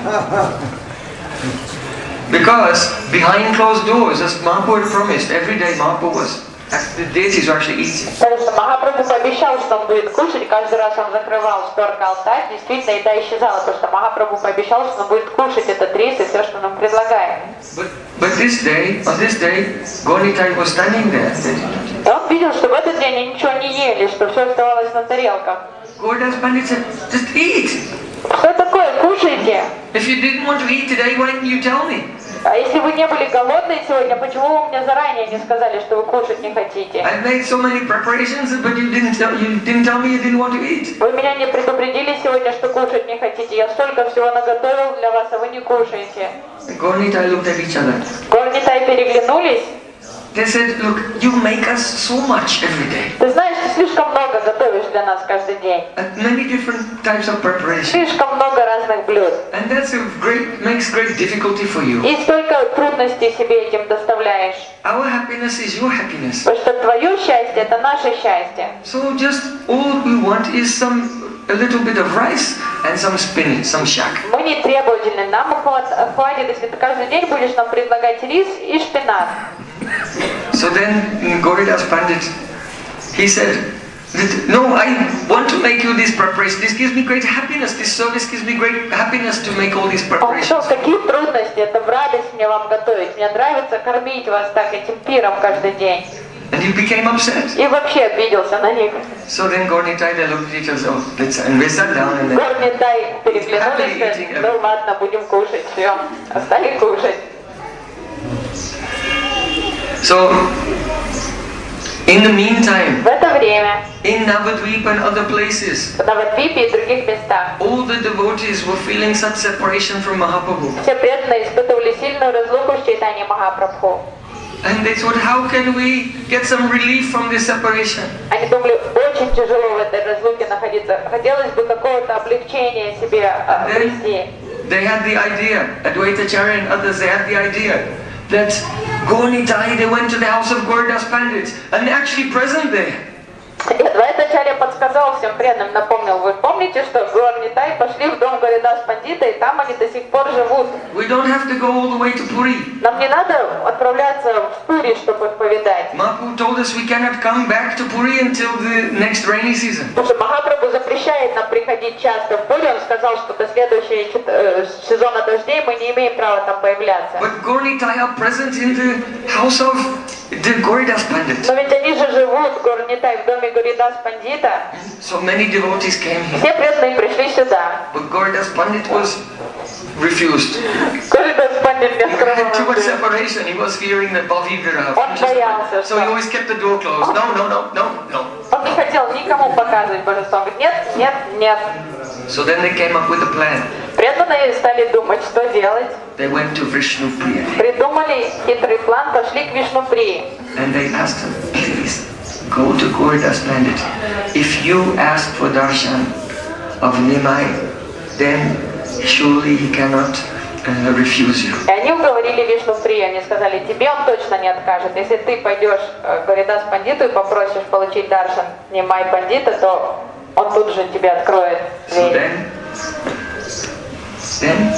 Because behind closed doors, as Mahaprabhu had promised, every day Mahaprabhu was, the deities were actually eating. Потому что Махапрабху пообещал, что он будет кушать, и каждый раз он закрывал шторку алтарь, действительно еда исчезала, потому что Махапрабху пообещал, что он будет кушать этот рис и все, что нам предлагает. But this day, on this day, Gaur-Nitai was standing there. И он видел, что в этот день они ничего не ели, что все оставалось на тарелках. Gaur-Das Pandit said, just eat. Что такое? Кушайте. If you didn't want to eat today, why didn't you tell me? А если вы не были голодны сегодня, почему вы мне заранее не сказали, что вы кушать не хотите? I made so many preparations, but you didn't tell me you didn't want to eat. Вы меня не предупредили сегодня, что кушать не хотите. Я столько всего наготовил для вас, а вы не кушаете. Gaur-Nitai looked at each other. Gaur-Nitai переглянулись. They said, look, you make us so much every day. Ты знаешь, ты слишком много готовишь для нас каждый день. Many different types of preparation. Слишком много разных блюд. And that's makes great difficulty for you. И столько трудностей себе этим доставляешь. Our happiness is your happiness. Потому что твое счастье – это наше счастье. So just all we want is a little bit of rice and some spinach, some shak. Мы не требовательны. Нам хватит, если ты каждый день будешь нам предлагать рис и шпинат. So then Gaur-Das Pandit, he said, no, I want to make you this preparation. This gives me great happiness. This service gives me great happiness to make all these preparations. Он сказал, какие трудности, это в радость мне вам готовить. Мне нравится кормить вас так этим пиром каждый день. And he became upset. И вообще обиделся на них. So then Gaur-Nitai, they looked at each other, and we sat down and then Gaur-Nitai переглянулись, и ну ладно, будем кушать, все, стали кушать. So, in the meantime, В это время in Navadvip and other places, в Навадвипе и других местах all the devotees were feeling such separation from Mahaprabhu. все преданные испытывали сильную разлуку с Чайтаньей Махапрабху. And they thought, how can we get some relief from this separation? Они думали, очень тяжело в этой разлуке находиться. Хотелось бы какого-то облегчения себе обрести. They had the idea, Advaitacharya and others, they had the idea that Gaur-Nitai, they went to the house of Gaur-Das Pandit and they're actually present there. Адвайтачарья подсказал всем преданным, напомнил, вы помните, что Gaur-Nitai пошли в дом Гаридас Пандита, и там они до сих пор живут. We don't have to go all the way to Puri. Нам не надо отправляться в Пури, чтобы их повидать. Mahaprabhu told us we cannot come back to Puri until the next rainy season. Потому что Махапрабху запрещает нам приходить часто в Пури, он сказал, что до следующего сезона дождей мы не имеем права там появляться. But Gaur-Nitai are present in the house of the Gaur-Das Pandit. Но ведь они же живут, Gaur-Nitai, в доме Гаридас Пандита. So many devotees came here. Все преданные пришли сюда. But Gaur-Das Pandit was refused. Гаридас Пандит не He had too much открывал. separation. He was fearing that Bhavi Viraha. Он боялся, So he что... always kept the door closed. No, no, no, no, no. Он не хотел никому показывать божество. Он говорит, нет, нет, нет. So then they came up with a plan. Преданные стали думать, что делать. They went to Vishnu Priya Придумали хитрый план, пошли к Вишнуприи. and they asked him, please go to Gaur-Das Pandit. If you ask for darshan of Nimai, then surely he cannot refuse you. И они уговорили Вишнуприю, они сказали, тебе он точно не откажет. Если ты пойдешь к Гаридас Пандиту и попросишь получить даршан Нимай Пандита, то он тут же тебе откроет So дверь. then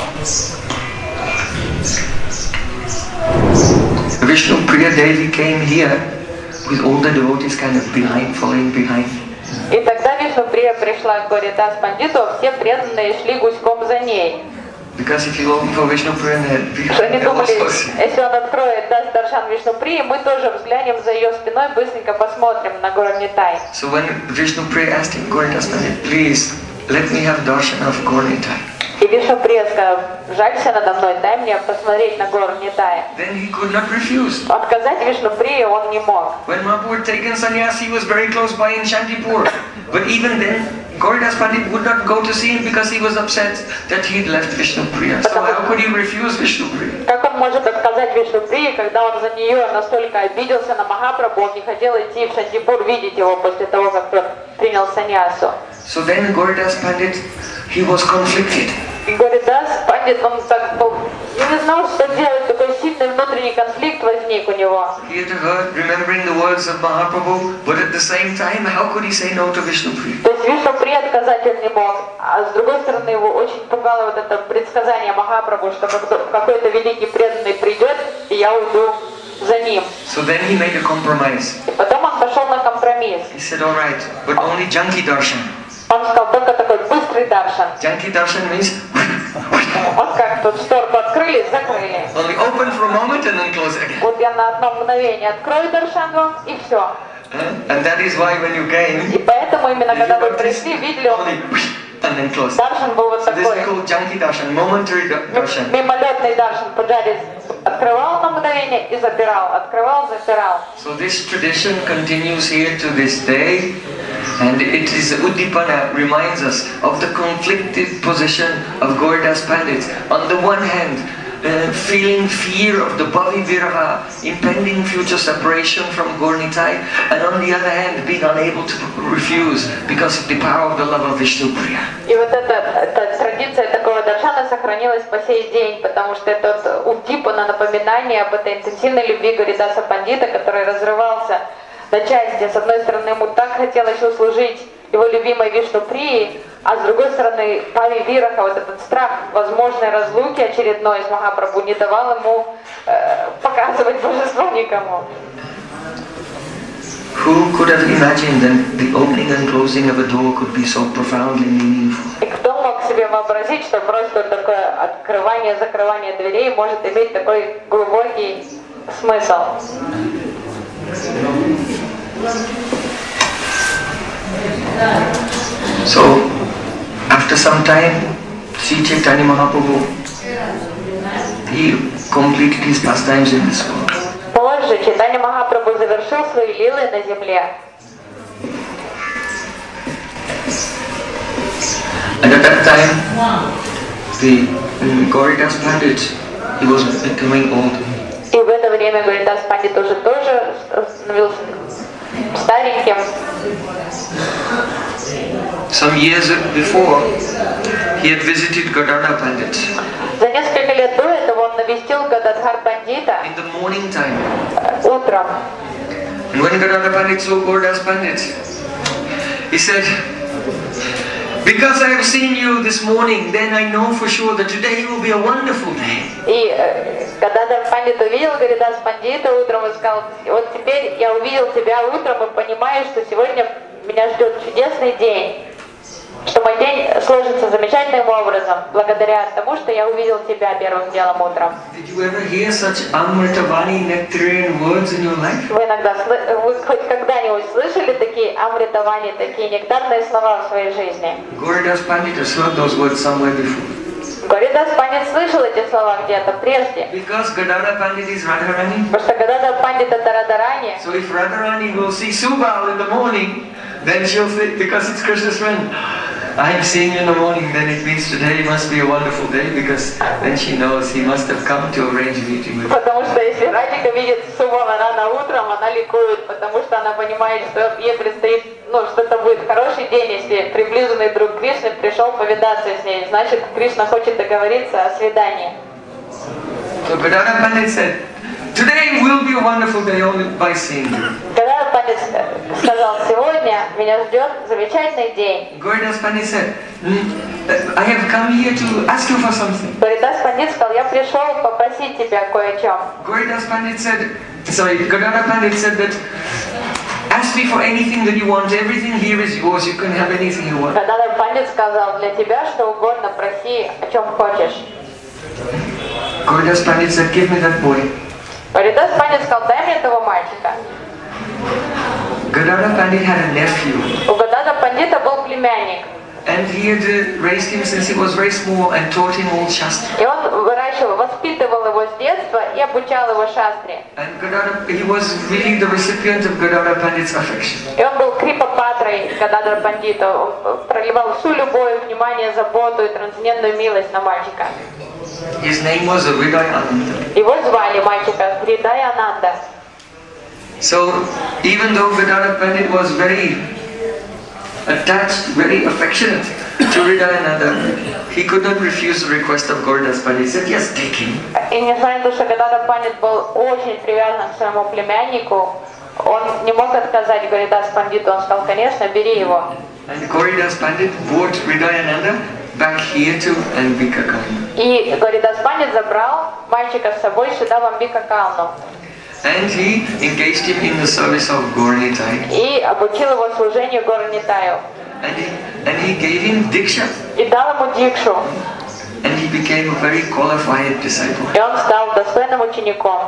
Vishnu Priya Devi came here with all the devotees kind of behind, following behind. И тогда Вишнуприя пришла к Гаридас Пандиту, а все преданные шли гуськом за ней. Because if you open for Vishnu Priya, Они they'll думали, also see. если он откроет, даст даршан Вишнуприи, мы тоже взглянем за ее спиной, быстренько посмотрим на Gaur-Nitai. So when Vishnu Priya asked him, Gaur-Das Pandit, please let me have darshan of Gaur-Nitai. И Вишнуприя сказал, жалься надо мной, дай мне посмотреть на Gaur-Nitaya. Then he could not refuse. Отказать Вишнуприи он не мог. When Mahaprabhu had taken sannyas, he was very close by in Shantipur. But even then, Gaur-Das Pandit would not go to see him because he was upset that he'd left Vishnu Priya. So how could he refuse Vishnu Priya? Как он он может отказать Вишнуприи, когда он за нее настолько обиделся на Махапрабху, он не хотел идти в Шантипур видеть его после того, как тот принял саньясу. So then Gauridas Pandit, he was conflicted. И Горидас Пандит, он так был, не знал, что делать, такой сильный внутренний конфликт возник у него. He had heard, remembering the words of Mahaprabhu, but at the same time, how could he say no to Vishnupriya? То есть Вишнуприи отказать он не мог, а с другой стороны его очень пугало вот это предсказание Махапрабху, что какой-то великий преданный придет, и я уйду за ним. So then he made a compromise. И потом он пошел на компромисс. He said, all right, but only Janki Darshan. Он сказал, только такой быстрый даршан. Janki Darshan means Вот как тут шторку открыли, закрыли. only open for a moment and then close again. Вот я на одно мгновение открою даршан вам, и все. And that is why when you came, И поэтому именно когда вы пришли, видели, он only and then close. даршан был вот So this такой. is called Janki Darshan, momentary darshan. Мимолетный даршан Пуджари открывал на мгновение и запирал, открывал, запирал. So this tradition continues here to this day, and it is Uddipana reminds us of the conflicted position of Gauridas Pandits. On the one hand, feeling fear of the Bhavi Viraha, impending future separation from Gaurnitai, and on the other hand, being unable to refuse because of the power of the love of Vishnupriya. И вот эта традиция такого даршана сохранилась по сей день, потому что это Уддипана напоминание об этой интенсивной любви Горидаса Пандита, который разрывался на части. С одной стороны, ему так хотелось услужить его любимой Вишнуприи, а с другой стороны, Бхави Вираха, вот этот страх возможной разлуки очередной с Махапрабху не давал ему показывать божество никому. Who could have imagined that the opening and closing of a door could be so profoundly meaningful? И кто мог себе вообразить, что просто такое открывание, закрывание дверей может иметь такой глубокий смысл? So, after some time, Sri Chaitanya Mahaprabhu, he completed his pastimes in this world. Позже Чайтанья Махапрабху завершил свои лилы на земле. And at that time, the Gauridas Pandit, he was becoming old. И в это время Горидас Пандит уже тоже становился стареньким. Some years before, he had visited Gadadhar Pandit. За несколько лет до этого он навестил Гададхар Пандита In the morning time. утром. And when Gadadhar Pandit saw Gauridas Pandit, he said, because I have seen you this morning, then I know for sure that today will be a wonderful day. И Гададхар Пандит увидел Горидас Пандита утром и сказал, вот теперь я увидел тебя утром и понимаю, что сегодня меня ждет чудесный день. Что мой день сложится замечательным образом, благодаря тому, что я увидел тебя первым делом утром. Did you ever hear such Amritavani nectarian words in your life? Вы хоть когда-нибудь слышали такие Амритавани, такие нектарные слова в своей жизни? Gauridas Pandit has heard those words somewhere before. Горидас Пандит слышал эти слова где-то прежде. Because Gadadhar Pandit is Radharani. Потому что Гададхар Пандит это Радарани. So if Radharani will see Subal in the morning, then she'll say, because it's Krishna's friend, I'm seeing you in the morning, then it means today must be a wonderful day, because then she knows he must have come to arrange a meeting with her. Потому что если Радика видит Субала рано утром, она ликует, потому что она понимает, что ей предстоит, что это будет хороший день, если приближенный друг Кришны пришел повидаться с ней. Значит, Кришна хочет договориться о свидании. So Gadadhar Pandit said, today will be a wonderful day only by seeing you. Гададхар Пандит сказал, сегодня меня ждет замечательный день. Gauridas Pandit said, I have come here to ask you for something. Горидас Пандит сказал, я пришел попросить тебя кое о чем. Gauridas Pandit said, Gadadhar Pandit said that, ask me for anything that you want, everything here is yours, you can have anything you want. Гададхар Пандит сказал, для тебя что угодно, проси, о чем хочешь. Gauridas Pandit said, give me that boy. Горидас Пандит сказал, дай мне этого мальчика. Gadadhar Pandit had a nephew. У Гададхара Пандита был племянник. And he had raised him since he was very small and taught him all Shastra. И он выращивал, воспитывал его с детства и обучал его шастре. And he was really the recipient of Gadadhar Pandit's affection. И он был крипа-патрой Гададхара Пандита. Он проливал всю любовь, внимание, заботу и трансцендентную милость на мальчика. His name was Hriday Ananda. Его звали мальчика Хридай Ананда. So, even though Gadadhar Pandit was very attached, very affectionate to Hriday Ananda, he could not refuse the request of Gauridas Pandit. He said, yes, take him. И несмотря на то, что Гададхар Пандит был очень привязан к своему племяннику, он не мог отказать Гауридас Пандиту. Он сказал, конечно, бери его. And Gauridas Pandit brought Hriday Ananda back here to Ambika Kalna. И Гауридас Пандит забрал мальчика с собой сюда в Амбика Калну. And he engaged him in the service of Gauranitai. И обучил его служению Гауранитаю. And he gave him Diksha. И дал ему дикшу. And he became a very qualified disciple. И он стал достойным учеником.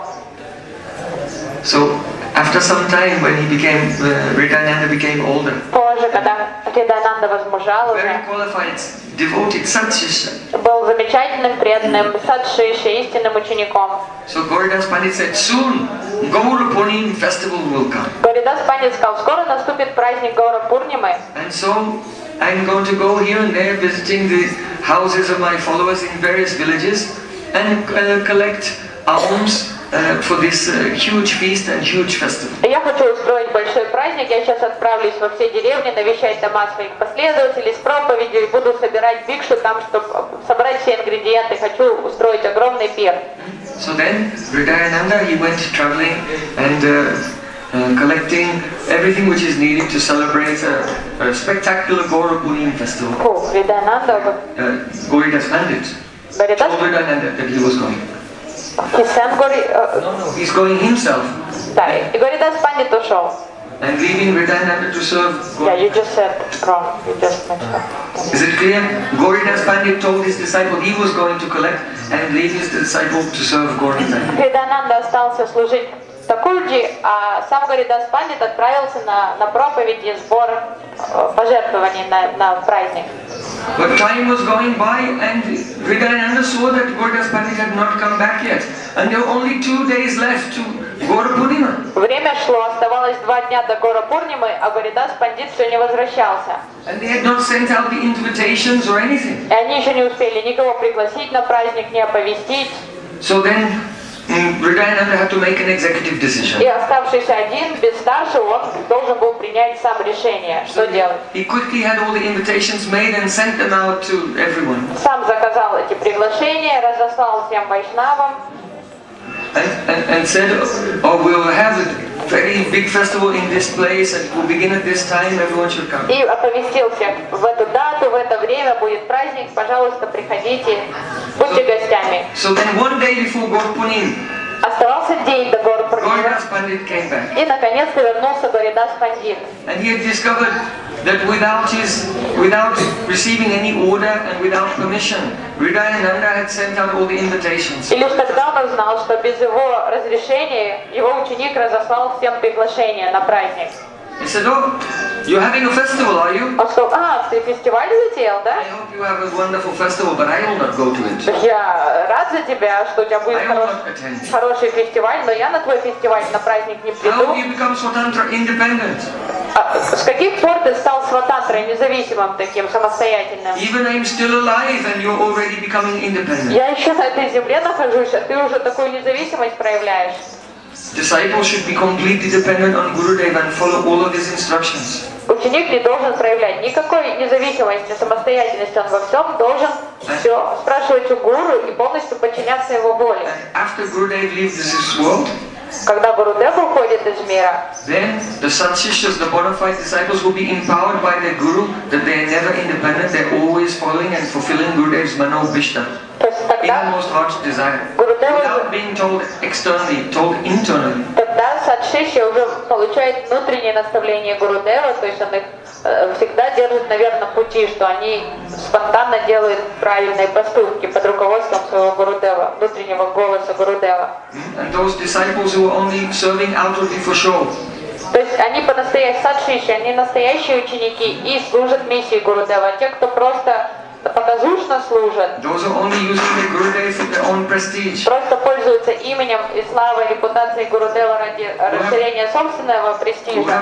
So, after some time, when he became, Hridayananda became older, Позже, когда Хридаянанда возмужал very уже, qualified, devoted Satshisha. был замечательным, преданным садшиши, истинным учеником. So Gauridas Pandit said, soon Gaura Purnim festival will come. Гауридас Пандит сказал, скоро наступит праздник Гаура Пурнимы. And so I'm going to go here and there visiting the houses of my followers in various villages and collect alms for this huge feast and huge festival. Я хочу устроить большой праздник. Я сейчас отправлюсь во все деревни, навещать дома своих последователей с проповедью и буду собирать бикшу там, чтобы собрать все ингредиенты. Хочу устроить огромный пир. So then Hridayananda, he went traveling and collecting everything which is needed to celebrate a spectacular Gaura Punim festival. Хридаянанда, Gauridas Pandit told Hridayananda that he was going. No, he's going himself. Да, и Гауридас Пандит ушел. And leaving Hridayananda to serve Yeah, you Gauridas. just said wrong. You just mixed up. Is it clear? Gauridas Pandit told his disciple he was going to collect and leave his disciple to serve Gauridas. Хридаянанда остался служить Такульджи, а сам Гауридас Пандит отправился на проповедь и сбор пожертвований на праздник. But time was going by and Hridayananda saw that Gauridas Pandit had not come back yet. And there were only 2 days left to Gaura Purnima. Время шло, оставалось 2 дня до Гаура Пурнимы, а Гауридас Пандит все не возвращался. And they had not sent out the invitations or anything. И они еще не успели никого пригласить на праздник, не оповестить. So then Hridayananda had to make an executive decision. И оставшийся один, без старшего, он должен был принять сам решение, что делать. He quickly had all the invitations made and sent them out to everyone. Сам заказал эти приглашения, разослал всем вайшнавам. And said, oh, we'll have a very big festival in this place and it will begin at this time, everyone should come. И оповестил всех, в эту дату, в это время будет праздник, пожалуйста, приходите, будьте гостями. So then one day before Gaura Punim, Оставался день до Гаура Пурнимы. Gauridas Pandit came back. И наконец-то вернулся Гауридас Пандит. And he had discovered that without receiving any order and without permission, Hridayananda had sent out all the invitations. И лишь тогда он узнал, что без его разрешения его ученик разослал всем приглашения на праздник. He said, oh, you're having a festival, are you? Он сказал, ты фестиваль затеял, да? I hope you have a wonderful festival, but I will not go to it. Я рад за тебя, что у тебя будет I will not attend. хороший фестиваль, но я на твой фестиваль на праздник не How приду. you become Swatantra independent? С каких пор ты стал сватантрой, независимым таким, самостоятельным? Even I'm still alive and you're already becoming independent. Я еще на этой земле нахожусь, а ты уже такую независимость проявляешь. Disciples should be completely dependent on Gurudev and follow all of his instructions. Ученик не должен проявлять никакой независимости, самостоятельности, он во всем должен все спрашивать у гуру и полностью подчиняться его воле. After Gurudev leaves this world, Когда Гурудев уходит из мира, then the Satshishas, the bona fide disciples, will be empowered by their Guru that they are never independent, they are always following and fulfilling Gurudev's Mano-Bhishta, то есть innermost heart's desire, without being told externally, told internally. тогда садшиши уже получает внутреннее наставление Гурудева, то есть он их всегда держит на верном пути, что они спонтанно делают правильные поступки под руководством своего Гурудева, внутреннего голоса Гурудева. And those disciples who are only serving outwardly for show, То есть они по-настоящему садшиши, они настоящие ученики и служат миссии Гурудева. Те, кто просто показушно служат, просто пользуются именем и славой, репутацией Гурудева ради расширения собственного престижа.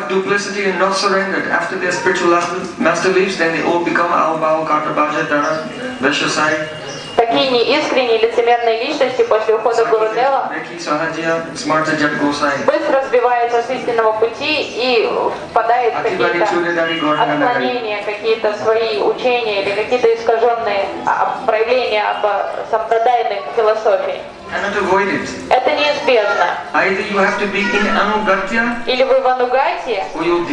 Такие неискренние лицемерные личности после ухода Гурудева быстро сбиваются с истинного пути и впадают в какие-то отклонения, какие-то свои учения или какие-то искаженные проявления сампрадайных философий. Это неизбежно. Или вы в анугате,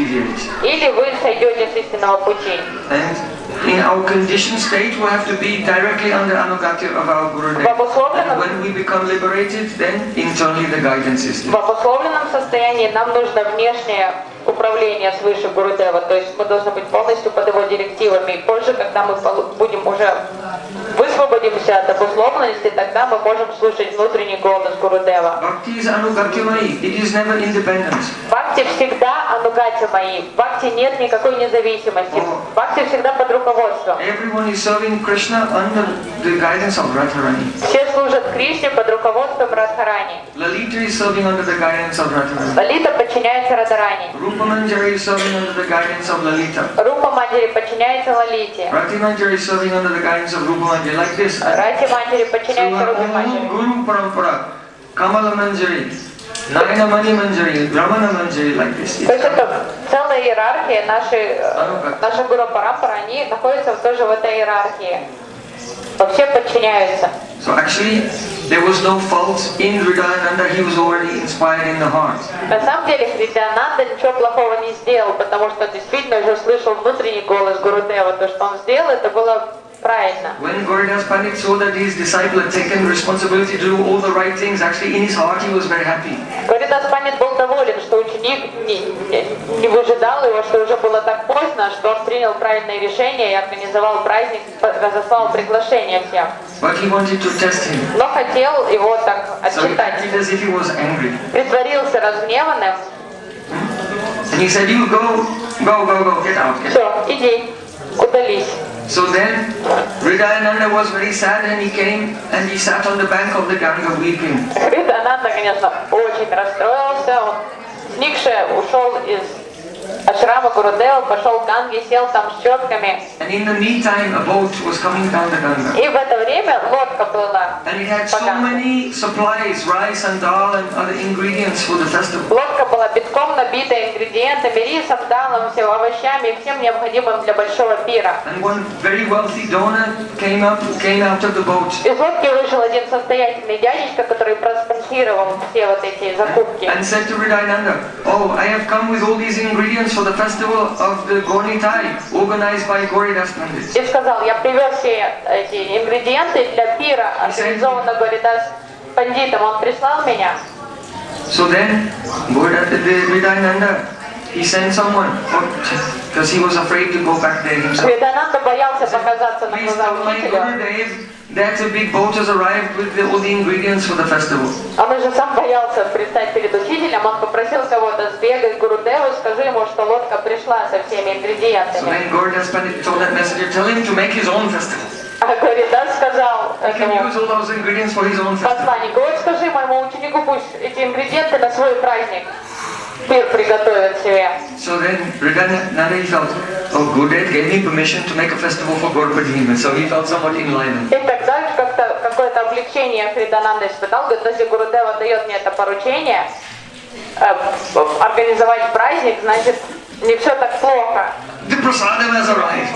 или вы сойдете с истинного пути. In our conditioned state, we have to be directly under anugatya of our Gurudev. And when we become liberated, then internally the guidance is there. В обусловленном состоянии нам нужно внешнее управление свыше Гурудева, то есть мы должны быть полностью под его директивами. И позже, когда мы будем уже высвободимся от обусловленности, тогда мы можем слушать внутренний голос Гурудева. Bhakti is anugatyamai. It is never independent. Бхакти всегда анугатямai. В бхакти нет никакой независимости. Бхакти всегда под руководством. Everyone is serving Krishna under the guidance of Radharani. Все служат Кришне под руководством Радхарани. Lalita is serving under the guidance of Radharani. Лалита подчиняется Радарани. Rupa Manjari is serving under the guidance of Lalita. Рупа Манджари подчиняется Лалите. Rati Manjari is serving under the guidance of Rupa Manjari. Like this. Рати Манджари подчиняется Рупе Манджари. Guru Parampara, Kamala Manjari, Nayana Mani Manjari, Ramana Manjari, like this. То есть это целая иерархия, наша Гуру Парампара, они находятся тоже в этой иерархии. Все подчиняются. So actually, there was no fault in Hridayananda, he was already inspired in the heart. На самом деле Хридаянанда ничего плохого не сделал, потому что действительно уже слышал внутренний голос Гурудева. То, что он сделал, это было правильно. When Gauridas Pandit saw that his disciple had taken responsibility to do all the right things, actually in his heart he was very happy. Gauridas Pandit был доволен, что ученик не выжидал его, что уже было так поздно, что он принял правильное решение и организовал праздник, разослал приглашение всем. But he wanted to test him. Но хотел его так So he отчитать. acted as if he was angry. Притворился разгневанным. And he said, "You go, get out." Все, иди, удались. So then, Hridayananda was very sad and he came and he sat on the bank of the Ganga weeping. Хридаянанда, конечно, очень расстроился. Он сникше ушел из ашрама Гурудева, пошел к Ганге, сел там с четками. And in the meantime, a boat was coming down the Ganga. И в это время лодка плыла. And it had so many supplies, rice and dal and other ingredients for the festival. Лодка была битком набита ингредиентами, рисом, далом, всем овощами и всем необходимым для большого пира. And one very wealthy donor came out of the boat. Из лодки вышел один состоятельный дядечка, который проспонсировал все вот эти закупки. And said to Hridayananda, "Oh, I have come with all these ingredients for the festival of the Gornitai, organized by Gauridas Pandit." И сказал, я привез все эти ингредиенты для пира, организованного Гауридас Пандитом. Он прислал меня. So then, Hridayananda, he sent someone, because he was afraid to go back there himself. Хридаянанда боялся показаться на Please глаза tell my учителя. Gurudev that a big boat has arrived with all the ingredients for the festival. Он уже сам боялся предстать перед учителем. Он попросил кого-то сбегать к Гурудеву, скажи ему, что лодка пришла со всеми So ингредиентами. then Gauridas Pandit told that messenger, tell him to make his own festival. А Гауридас сказал He can этому use all those ingredients for his own festival. посланнику, вот скажи моему ученику, пусть эти ингредиенты на свой праздник пир приготовят себе. So then Hridayananda he felt, oh, Gurudev gave me permission to make a festival for Gaurapadima. So he felt somewhat enlightened. И тогда как-то какое-то облегчение Хридананда испытал. Говорит, если Гурудева дает мне это поручение организовать праздник, значит не все так плохо. The prasadam has arrived.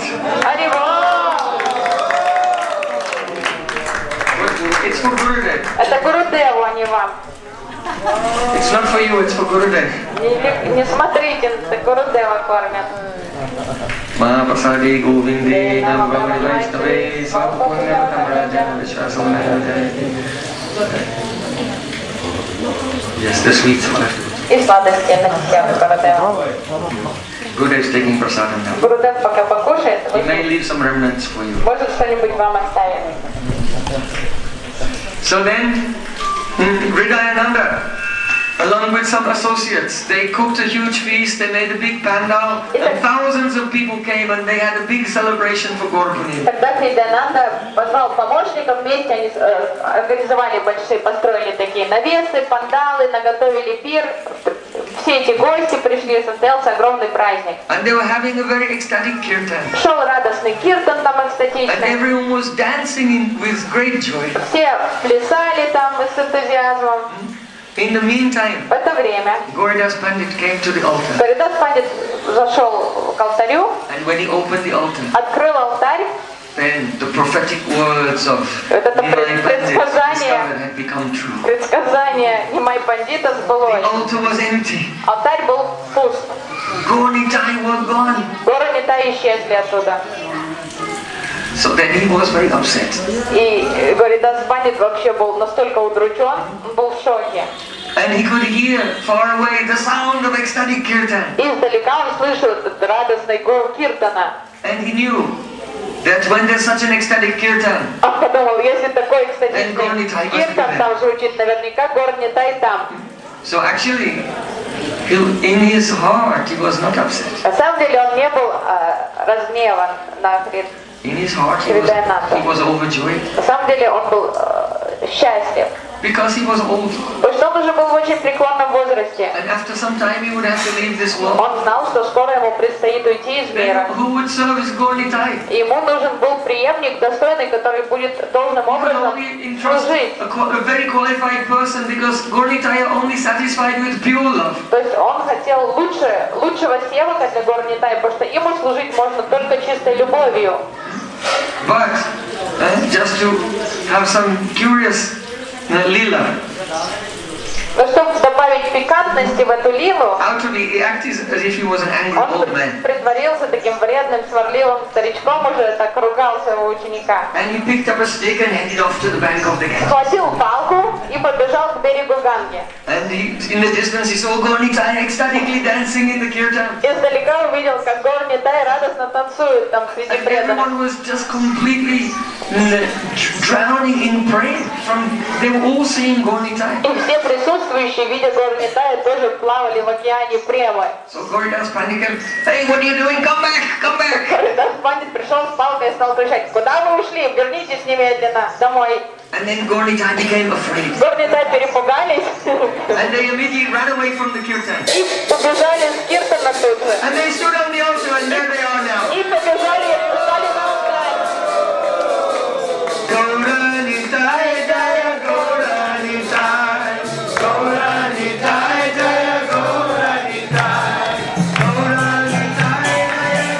It's for Gurudev. Это Гурудеву, а не вам. It's not for you, it's for Gurudev. Не смотрите, это Гурудева кормят. Ma prasadi govinde nam gauri vaishnave sapunya tamraja vishwasam. Yes, the sweets are left. И сладости на Гурудева. Gurudev is taking prasadam now. Гурудев пока покушает, He may leave some remnants for you. может что-нибудь вам оставить. So then, Hridayananda, along with some associates, they cooked a huge feast, they made a big pandal, and thousands of people came and they had a big celebration for Gorpuni. Когда Кридянанда позвал помощников, вместе они организовали большие, построили такие навесы, пандалы, наготовили пир. Все эти гости пришли, состоялся огромный праздник. And they were having a very ecstatic kirtan. Шел радостный киртан там And экстатичный. everyone was dancing with great joy. Все плясали там с энтузиазмом. In the meantime, В это время Goridas Pandit came to the altar. Горидас Пандит зашел к алтарю, And when he opened the altar, открыл алтарь. then the prophetic words of Это Nimai Pandit предсказание, discovered had become true. предсказание Нимай Пандита The сбылось. altar was empty. Алтарь был пуст. Gornitai were gone. Горы Нитай исчезли оттуда. So then he was very upset. И Горидас Пандит вообще был настолько удручен, он был в шоке. And he could hear far away the sound of ecstatic kirtan. И издалека он слышал этот радостный гул киртана. And he knew that when there's such an ecstatic kirtan, Он подумал, если такой экстатичный киртан там звучит, наверняка город Нитай там. so actually, in his heart, he was not upset. На самом деле он не был разгневан на Крит. In his heart, he was overjoyed. На самом деле он был счастлив. Because he was old. Потому что он уже был в очень преклонном возрасте. And after some time, he would have to leave this world. Он знал, что скоро ему предстоит уйти из мира. Then who would serve his Gornitai? И ему нужен был преемник достойный, который будет должным образом служить. A very qualified person, because Gornitai are only satisfied with pure love. То есть он хотел лучшего севака для Горнитай, потому что ему служить можно только чистой любовью. But just to have some curious lila. Но чтобы добавить пикантности в эту лилу, Outwardly, he acted as if he was an angry old он man. притворился таким вредным, сварливым старичком, уже так ругал своего ученика. And he picked up a stick and headed off to the bank of the Ganges. Схватил палку и побежал к берегу Ганги. And in the distance, he saw Gornitai ecstatically dancing in the kirtan. Издалека увидел, как Горнитай радостно танцует там среди And преданных. everyone was just completely drowning in prayer. They were all seeing Gornitai. И все присутствующие, видя Горнитая, тоже плавали в океане премы. So Goridas Pandit, hey, what are you doing? Come back, come back. Горидас Пандит пришел с палкой и стал кричать: куда вы ушли? Вернитесь немедленно домой. And then Gornitai became afraid. Горнитай перепугались And they immediately ran away from the kirtan. и побежали с Киртана тут же. And they stood on the altar, and there they are now. И побежали и встали на алтарь. Goranitai, Jaya Goranitai, Goranitai, Jaya Goranitai, Goranitai, Jaya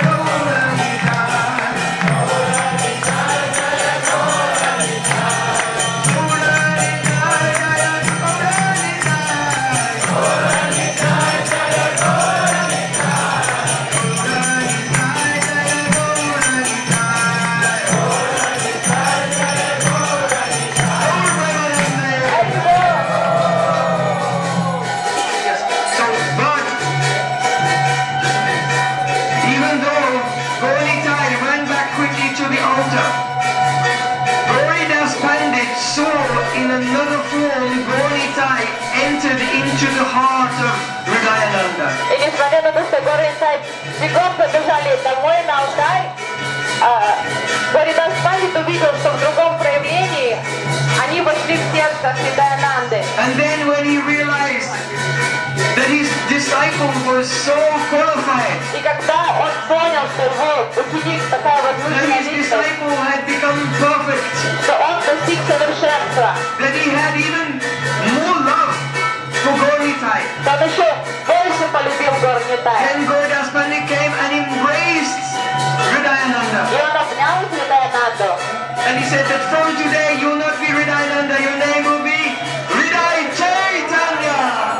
into the heart of Hridayananda. И несмотря на то, что Горнитай бегом побежали домой на алтарь, Горидас Пандит увидел, что в другом проявлении они вошли в сердце Хридаянанды. And then when he realized that his disciple was so qualified, И когда он понял, что его ученик такая that возвышенная his личность, disciple had become perfect, что он достиг совершенства, that he had even more love for Gornitai. то он еще больше полюбил Горнитая. Then Goridas Pandit came and embraced Hridayananda. И он обнял Хридаянанду. And he said that from today you will not be Hridayananda, your name will be Hriday Chaitanya.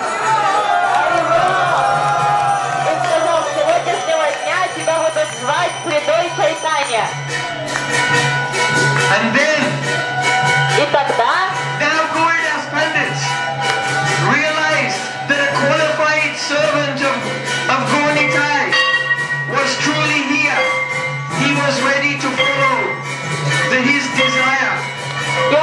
И сказал: с сегодняшнего дня тебя будут звать Хридой Чайтанья. And then, И тогда now Goridas Pandit realized that a qualified servant of Gornitai was truly here. He was ready to follow his desire. И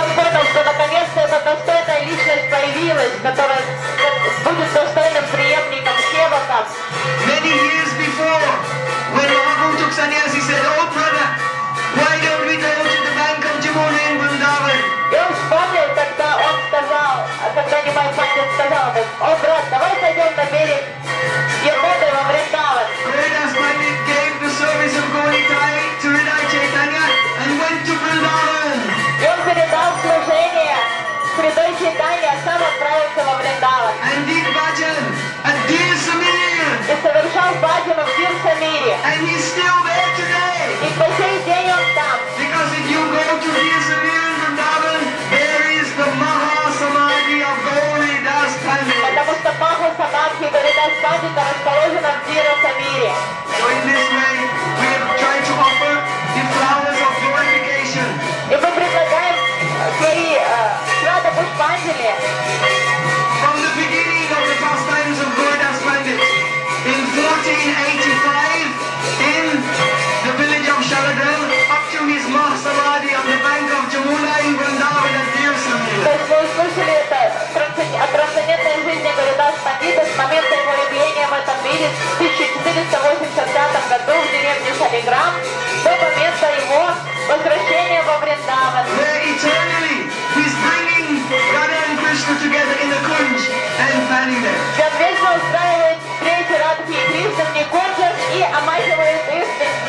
Many years before, when Mahaprabhu took sannyas, he said, "Oh brother, why don't we go to the bank of Jamuna in Vrindavan?" И он вспомнил, когда он сказал, когда Нимай Пандит сказал, о брат, давай пойдем на берег Ямуны во Вриндаван. Haridas Pandit gave the service of Gauritai to Hridaya Chaitanya and went to Vrindavan. И он передал служение Хридай Чайтанье, а сам отправился во Вриндаван. And did bhajan at Dir Samir. И совершал баджану в Дир-Самире. And he's still there today. И по сей день он там. Because if you go to Dir Samir in Vrindavan, there is the Maha Samadhi of Gauridas Pandit. Потому что Маха Самадхи Гаридас Пандита расположена в Дир-Самире. So in this way, we have tried to offer the flowers of glorification. И мы предлагаем свои Шрада Пушпанджали. From the beginning of the pastimes of Gauridas Pandit, in 1485, in the village of Shaladel, up to his Mahasamadhi on the bank of Jamuna in Vrindavan at Dir Samir. То есть вы услышали это о трансцендентной жизни Гаридас Пандита с момента его явления в этом мире в 1485 году в деревне Шалиграм до момента его возвращения во Вриндаван. Where eternally he's bringing Radha and Krishna together in a kunj and fanning them. Где он вечно устраивает встречи Радхи и Кришны в Никунджах и омахивает их